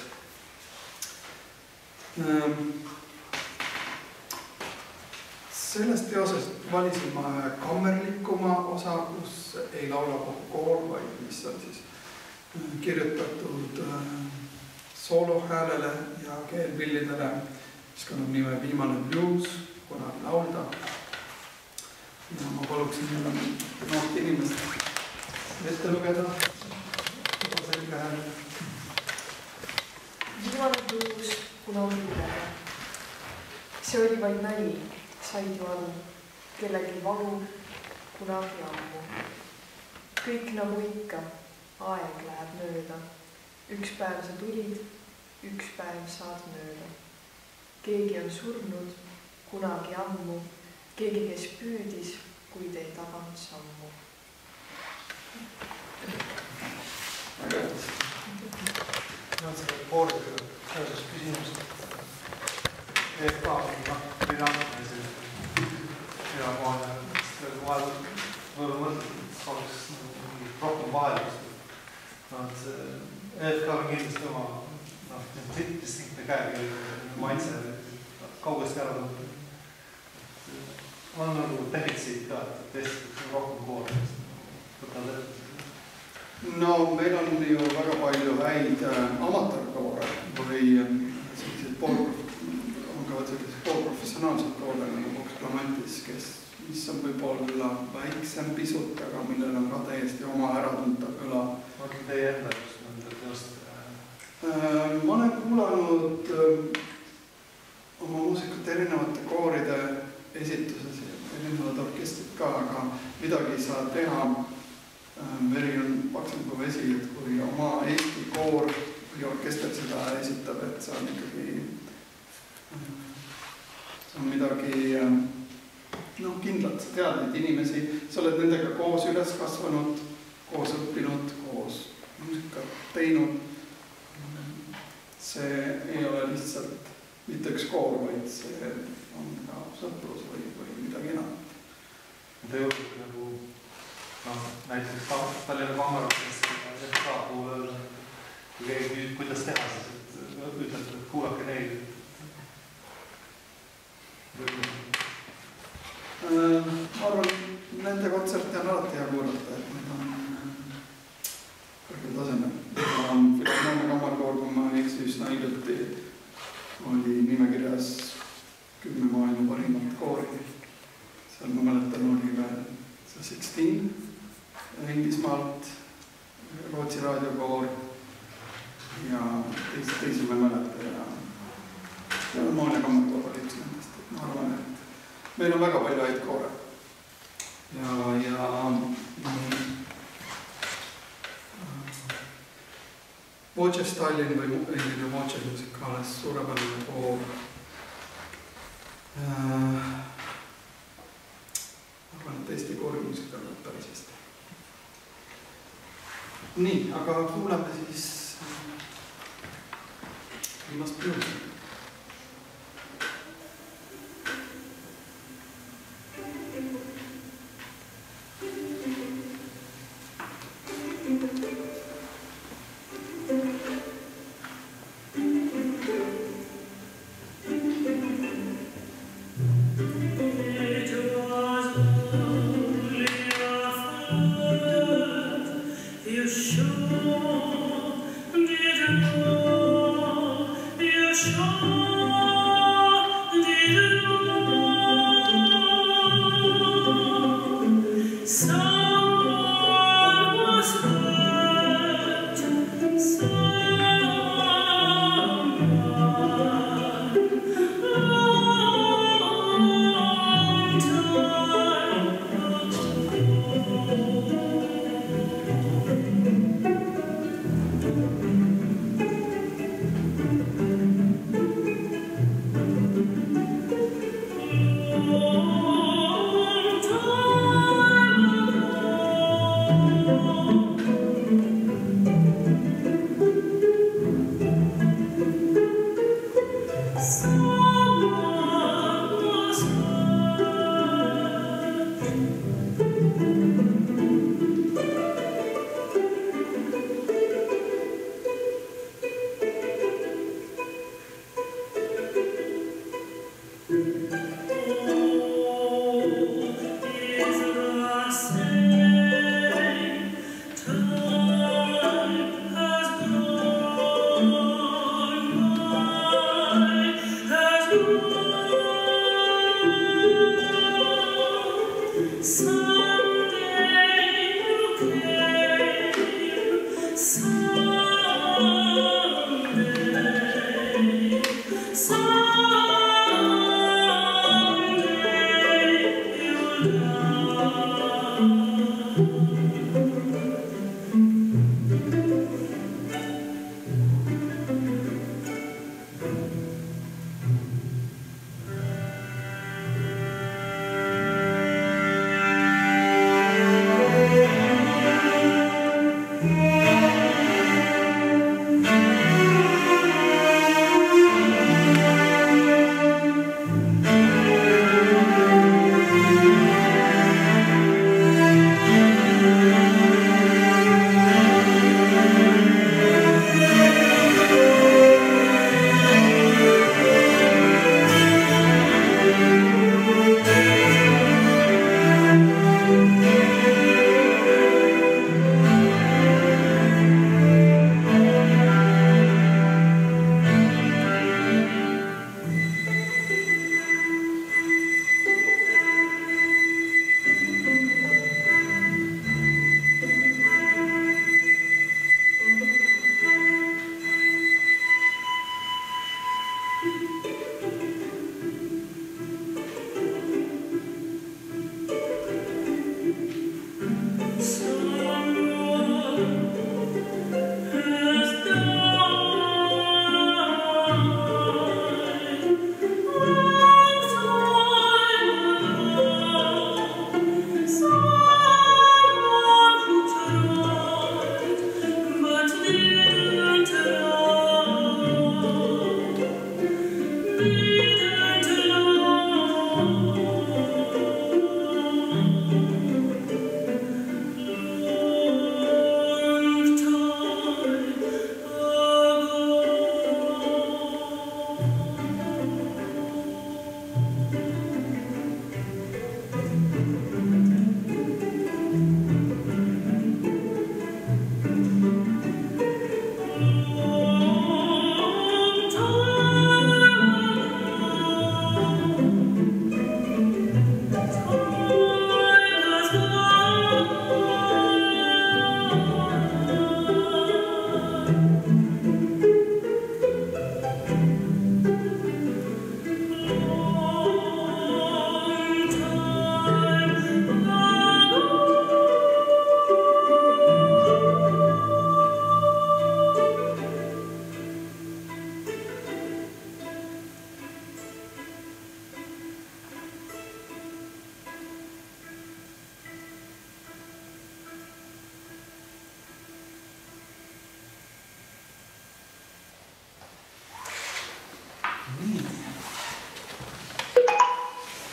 Sellest teosest valisin ma kammerlikuma osa, kus ei laula koor, vaid mis on siis kirjutatud soolohäälele ja keelpillidele, mis kannab nime Viimane blues, kunagi laulda. Ja ma paluksin noort inimest ette lugeda juba selge hääle. Viimane bluus, kunagi lugeda. See oli vaid nali, said ju aru, kellegi valu, kunagi ammu. Kõik nagu ikka, aeg läheb mööda. Üks päev sa tulid, üks päev saad mööda. Keegi on surnud, kunagi ammu, keegi, kes püüdis, kuid ei taganud sammu. Ja selle kooriga seoses küsimust. EFK või rahvane ja vahel võib-olla mõtled, et oleks rohkem vahelust. EFK on kindlasti oma distinkne käekeel maitse kaugesti ära tundnud. On nagu defitsiit ka, et testitakse rohkem koormist. Võtad ette. No meil on ju väga palju häid amatöörkoore või sellised poolprofessionaalsed koore nagu Vox Clamantis, mis on võib-olla väiksem pisut, aga millel on ka täiesti oma äratuntav kõla. Mõtled teie enda just nende teost? Ma olen kuulanud oma muusikute erinevate kooride esituses ja erinevad orkestrid ka, aga midagi ei saa teha. Veri on paksem kui vesi, et kui oma Eesti koor või orkester seda esitab, et see on ikkagi see on midagi kindlalt, sa tead neid inimesi, sa oled nendega koos üles kasvanud, koos õppinud, koos muusikat teinud. See ei ole lihtsalt mitte üks koor, vaid see on ka sõprus või midagi enam. Te jõudnud nagu näiteks Tallinna kammerorkestri ka puhul öelda, kui keegi küsib, kuidas teha, siis ütlete, et kuulake neid. Ma arvan, nende kontserte on alati hea kuulata, et need on kõrgel tasemel. Filharmoonia kammerkoor, kui ma ei eksi üsna hiljuti, oli nimekirjas 10 maailma parimat koori. Seal ma mäletan oli veel see 16 Inglismaalt, Rootsi raadiokoor ja teisi ma ei mäleta ja Moone Kammerkoor oli üks nendest. Ma arvan, et meil on väga palju häid koore. Ja Voces Tallinn või Voces Musicales suurepärane koor. Arvan, et Eesti koorimuusika on päris hästi. Nii, aga kuuleme siis viimast bluusi.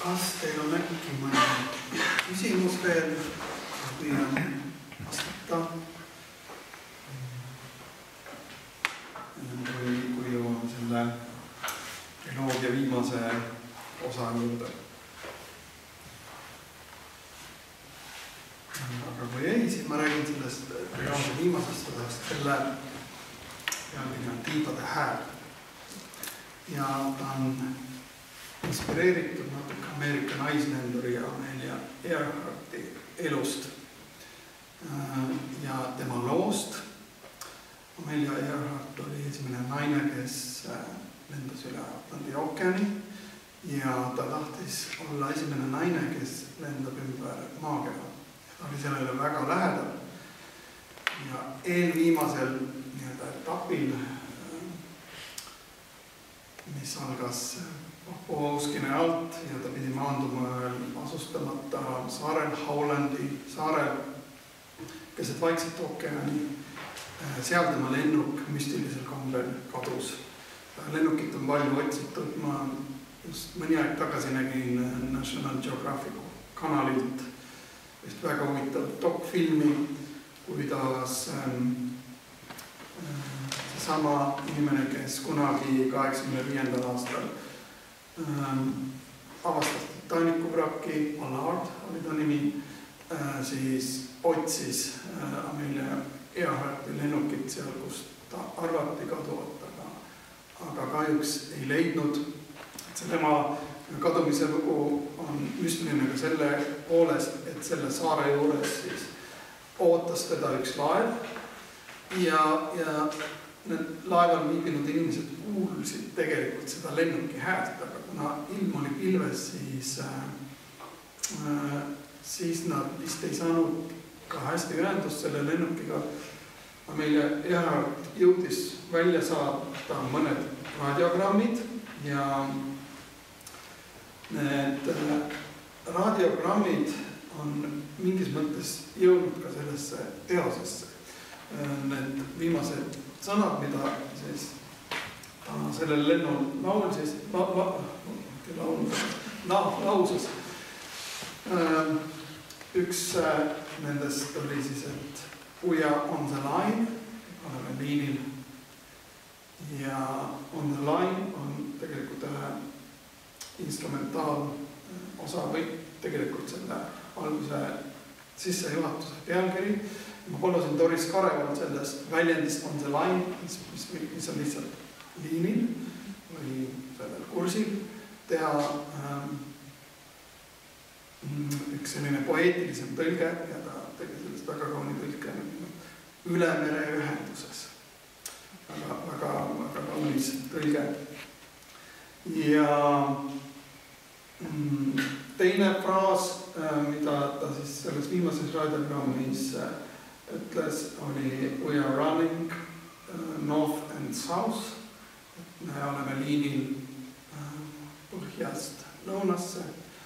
kas teil on äkki mõni küsimus veel? Püüan vastata. Kui jõuame selle triloogia viimase osa juurde. Aga kui ei, siis ma räägin sellest triloogia viimasest osast, selle pealkiri on Tiibade hääl. Ja ta on inspireeritud natuke Ameerika naislenduri Amelia Earharti elust ja tema loost. Amelia Earhart oli esimene naine, kes lendas üle Atlandi ookeani ja ta tahtis olla esimene naine, kes lendab ümber maakera. Ta oli sellele väga lähedal ja eelviimasel etapil, mis algas Papua-Uus-Guinea alt ja ta pidi maanduma ühel asustamata saarel, Howlandi saarel, keset Vaikset ookeani. Seal tema lennuk müstilisel kombel kadus. Lennukit on palju otsitud, ma just mõni aeg tagasi nägin National Geographic kanalilt vist väga huvitav dokfilmi, kuidas seesama inimene, kes kunagi 85. aastal avastas Titanicu vraki, Allard oli ta nimi, siis otsis Amelia Earharti lennukit seal, kus ta arvati kaduvat, aga kahjuks ei leidnud. See tema kadumise lugu on müstiline ka selle poolest, et selle saare juures siis ootas teda üks laev ja need laeval viibinud inimesed kuulsid tegelikult seda lennuki häält, aga kuna ilm oli pilves, siis nad vist ei saanud ka hästi ühendust selle lennukiga. Amelia Earhart jõudis välja saada mõned raadiogrammid ja need raadiogrammid on mingis mõttes jõudnud ka sellesse teosesse. Need viimased sõnad, mida siis sellel lennul lauses. Üks nendest oli siis, et we are on the line, oleme liinil. Ja on the line on tegelikult instrumentaal osa või tegelikult selle alguse sissejuhatuse pealkiri. Ma palusin Doris Kareval sellest väljendist on the line, mis on lihtsalt liinil või sellel kursil, teha üks selline poeetilisem tõlge ja ta tegi sellest väga kauni tõlge üle mere ühenduses. Väga kaunis tõlge. Ja teine fraas, mida ta siis selles viimases raadiogrammis ütles, oli we are running north and south. Me oleme liinil põhjast lõunasse.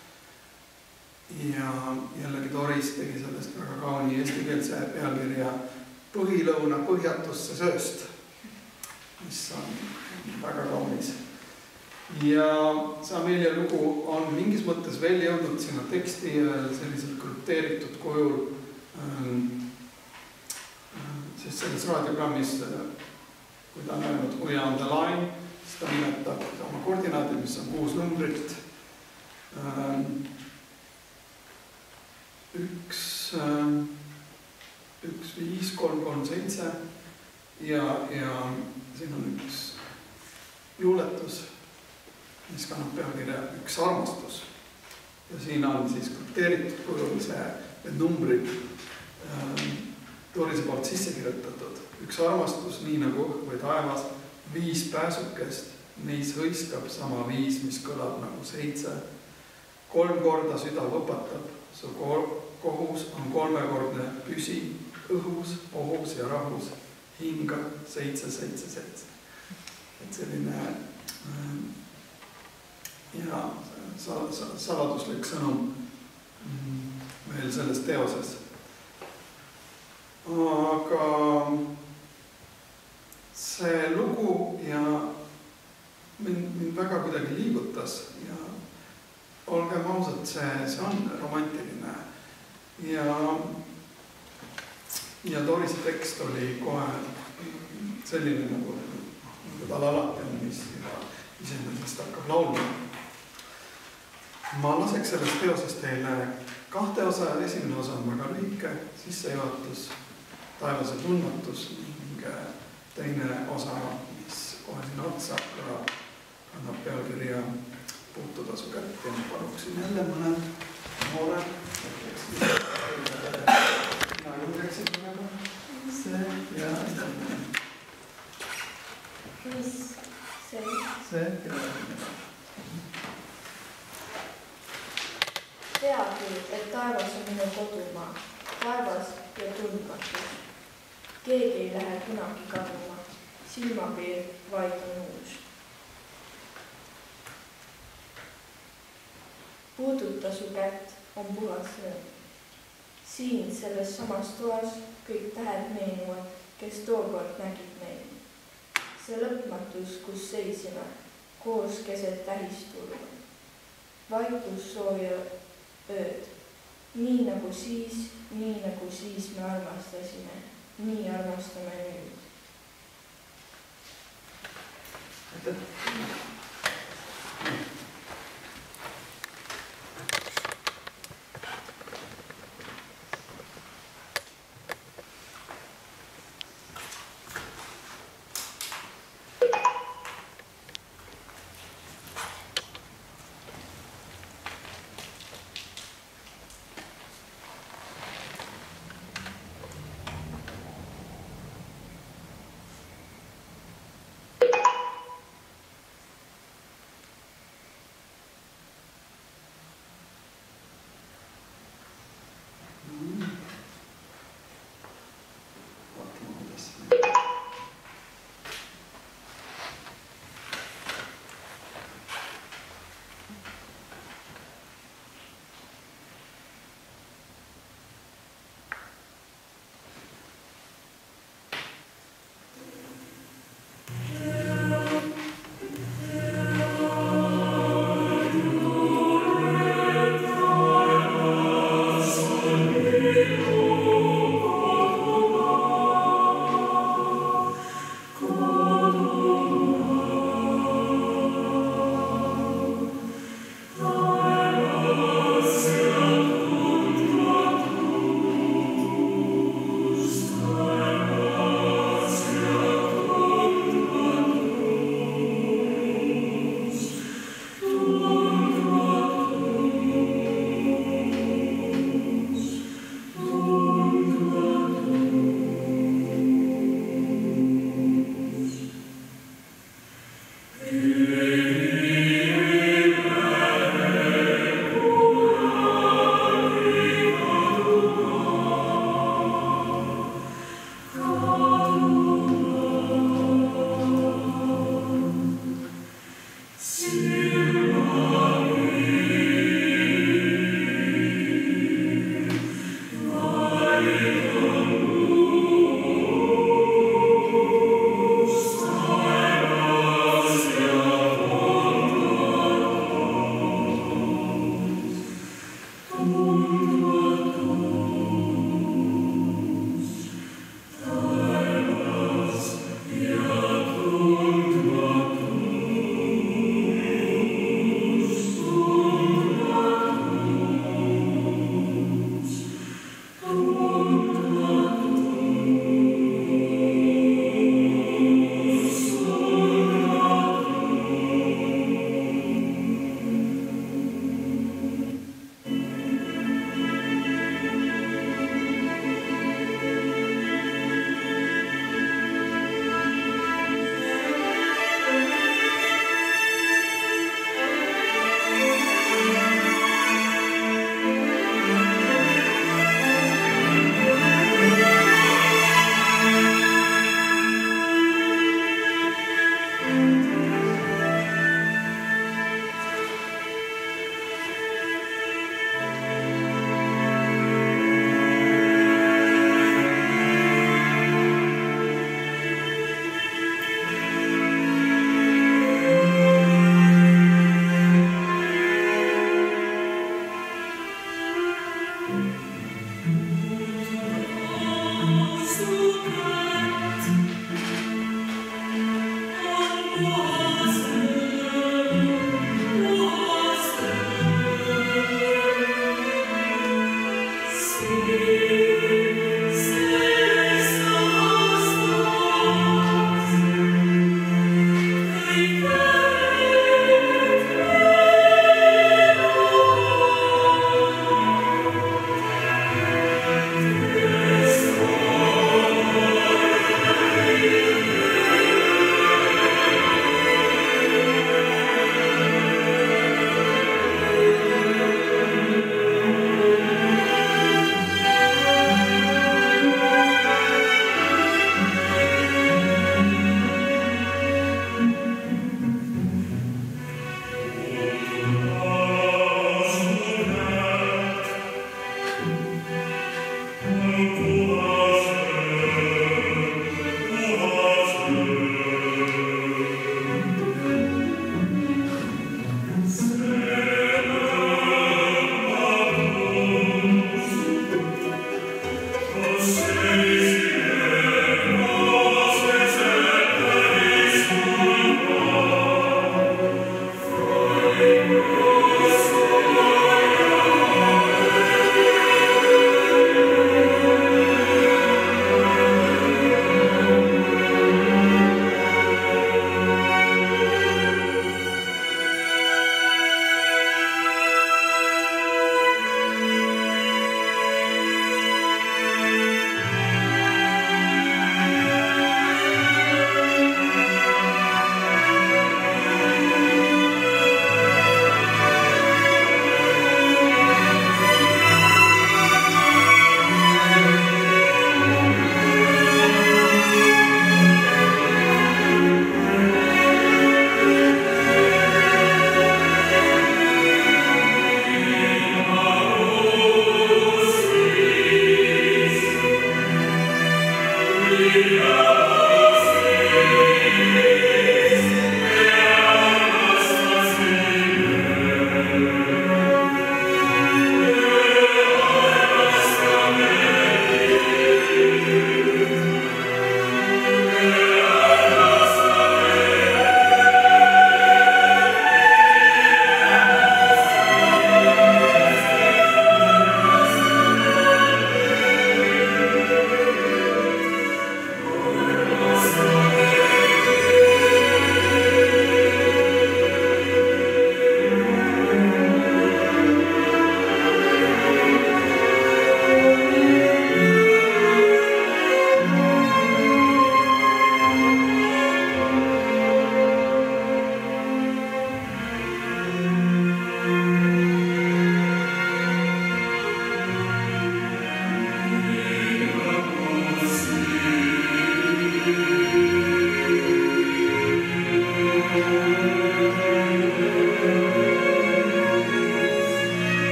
Ja jällegi Doris tegi sellest väga kauni eestikeelse pealkirja põhilõuna põhjatusse sööst, mis on väga kaunis. Ja see Amelia lugu on mingis mõttes veel jõudnud sinna teksti selliselt krüpteeritud kujul, sest selles raadiogrammis, kui ta on öelnud we are on the line, siis ta nimetab oma koordinaadid, mis on 6 numbrit. 1, 5, 3, 3, 7 ja siin on üks luuletus, mis kannab pealkirja Üks armastus. Ja siin on siis krüpteeritud kujul need numbrid Dorise poolt sisse kirjutatud. Üks armastus, nii nagu õhk või taevas, 5 pääsukest, neis hõiskab sama 5, mis kõlab nagu 7. 3 korda süda võpatab, su kohus on 3-kordne püsi, õhus, ohus ja rahus, hinga 7, 7, 7. Et selline ja saladuslik sõnum veel selles teoses. Aga see lugu ja mind väga kuidagi liigutas ja olgem ausad, see on romantiline ja Dorise tekst oli kohe selline nagu tal alati on, mis iseenesest hakkab laulma. Ma laseks sellest teosest teile 2 osa, esimene osa on väga lühike, sissejuhatus, taevase tundmatus ning teine osa, mis kohe sinna otsa annab pealkirja Puutuda su kätt ja ma paluksin jälle mõned noored, mina julgeksin praegu see ja mis see teadki, et taevas on minu kodumaa, taevas ja tundmatus. Keegi ei lähe kunagi kaduma, silmapiir vaid on uus. Puuduta su kätt on puhas rõõm. Siin selles samas toas kõik tähed meenuvad, kes tookord nägid meid. See lõpmatus, kus seisime, koos keset tähistulva. Vaikus sooja ööd. Nii nagu siis me armastasime, nii armastame nüüd.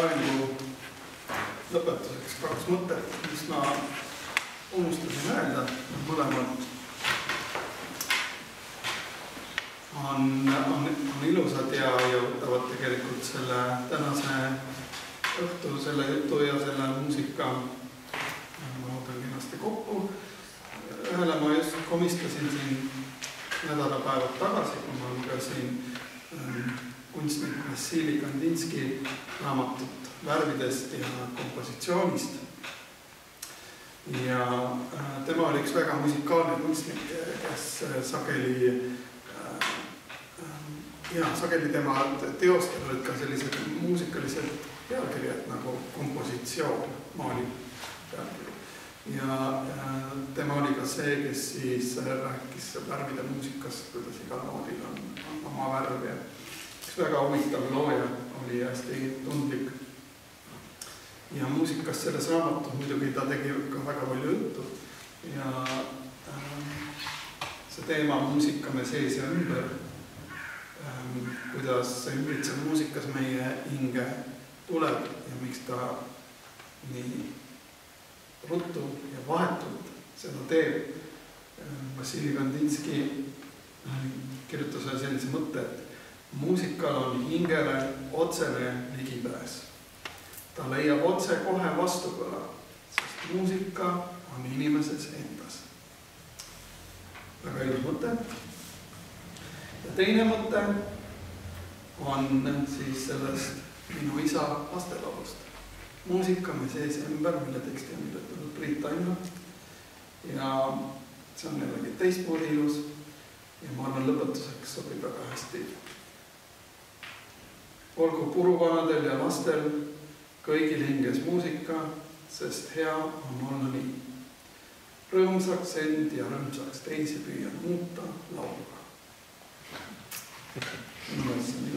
loengu lõpetuseks 2 mõtet, mis ma unustasin öelda, mõlemad on ilusad ja võtavad tegelikult selle tänase õhtu, selle jutu ja selle muusika ma võtan kenasti kokku. Ühele ma just komistasin siin nädalapäevad tagasi, kui ma lugesin kunstnik Vassili Kandinski raamatut värvidest ja kompositsioonist. Ja tema oli üks väga musikaalne kunstnik, kes sageli tema teostel olid ka sellised muusikalised pealkirjad nagu kompositsioon, maali pealkiri. Ja tema oli ka see, kes siis rääkis värvide muusikast, kuidas igal noodil on oma värv ja üks väga huvitav looja oli hästi tundlik. Ja muusikast selles raamatus muidugi ta tegi ka väga palju juttu ja see teema muusika me sees ja ümber, kuidas ümbritsev muusikas meie hinge tuleb ja miks ta nii ruttu ja vahetult seda teeb. Vassili Kandinski kirjutas sellise mõtte, et muusikal on hingele otsene ligipääs. Ta leiab otse kohe vastukõla, sest muusika on inimeses endas. Väga ilus mõte. Ja teine mõte on siis sellest minu isa lastelaulust. Muusika me sees ümber, mille teksti on kirjutanud Priit Taimla. Ja see on jällegi teistmoodi ilus ja ma arvan lõpetuseks sobib väga hästi. Olgu puruvanadel ja lastel kõigil hinges muusika, sest hea on olla nii. Rõõmsaks end ja rõõmsaks teisi püüan muuta lauluga.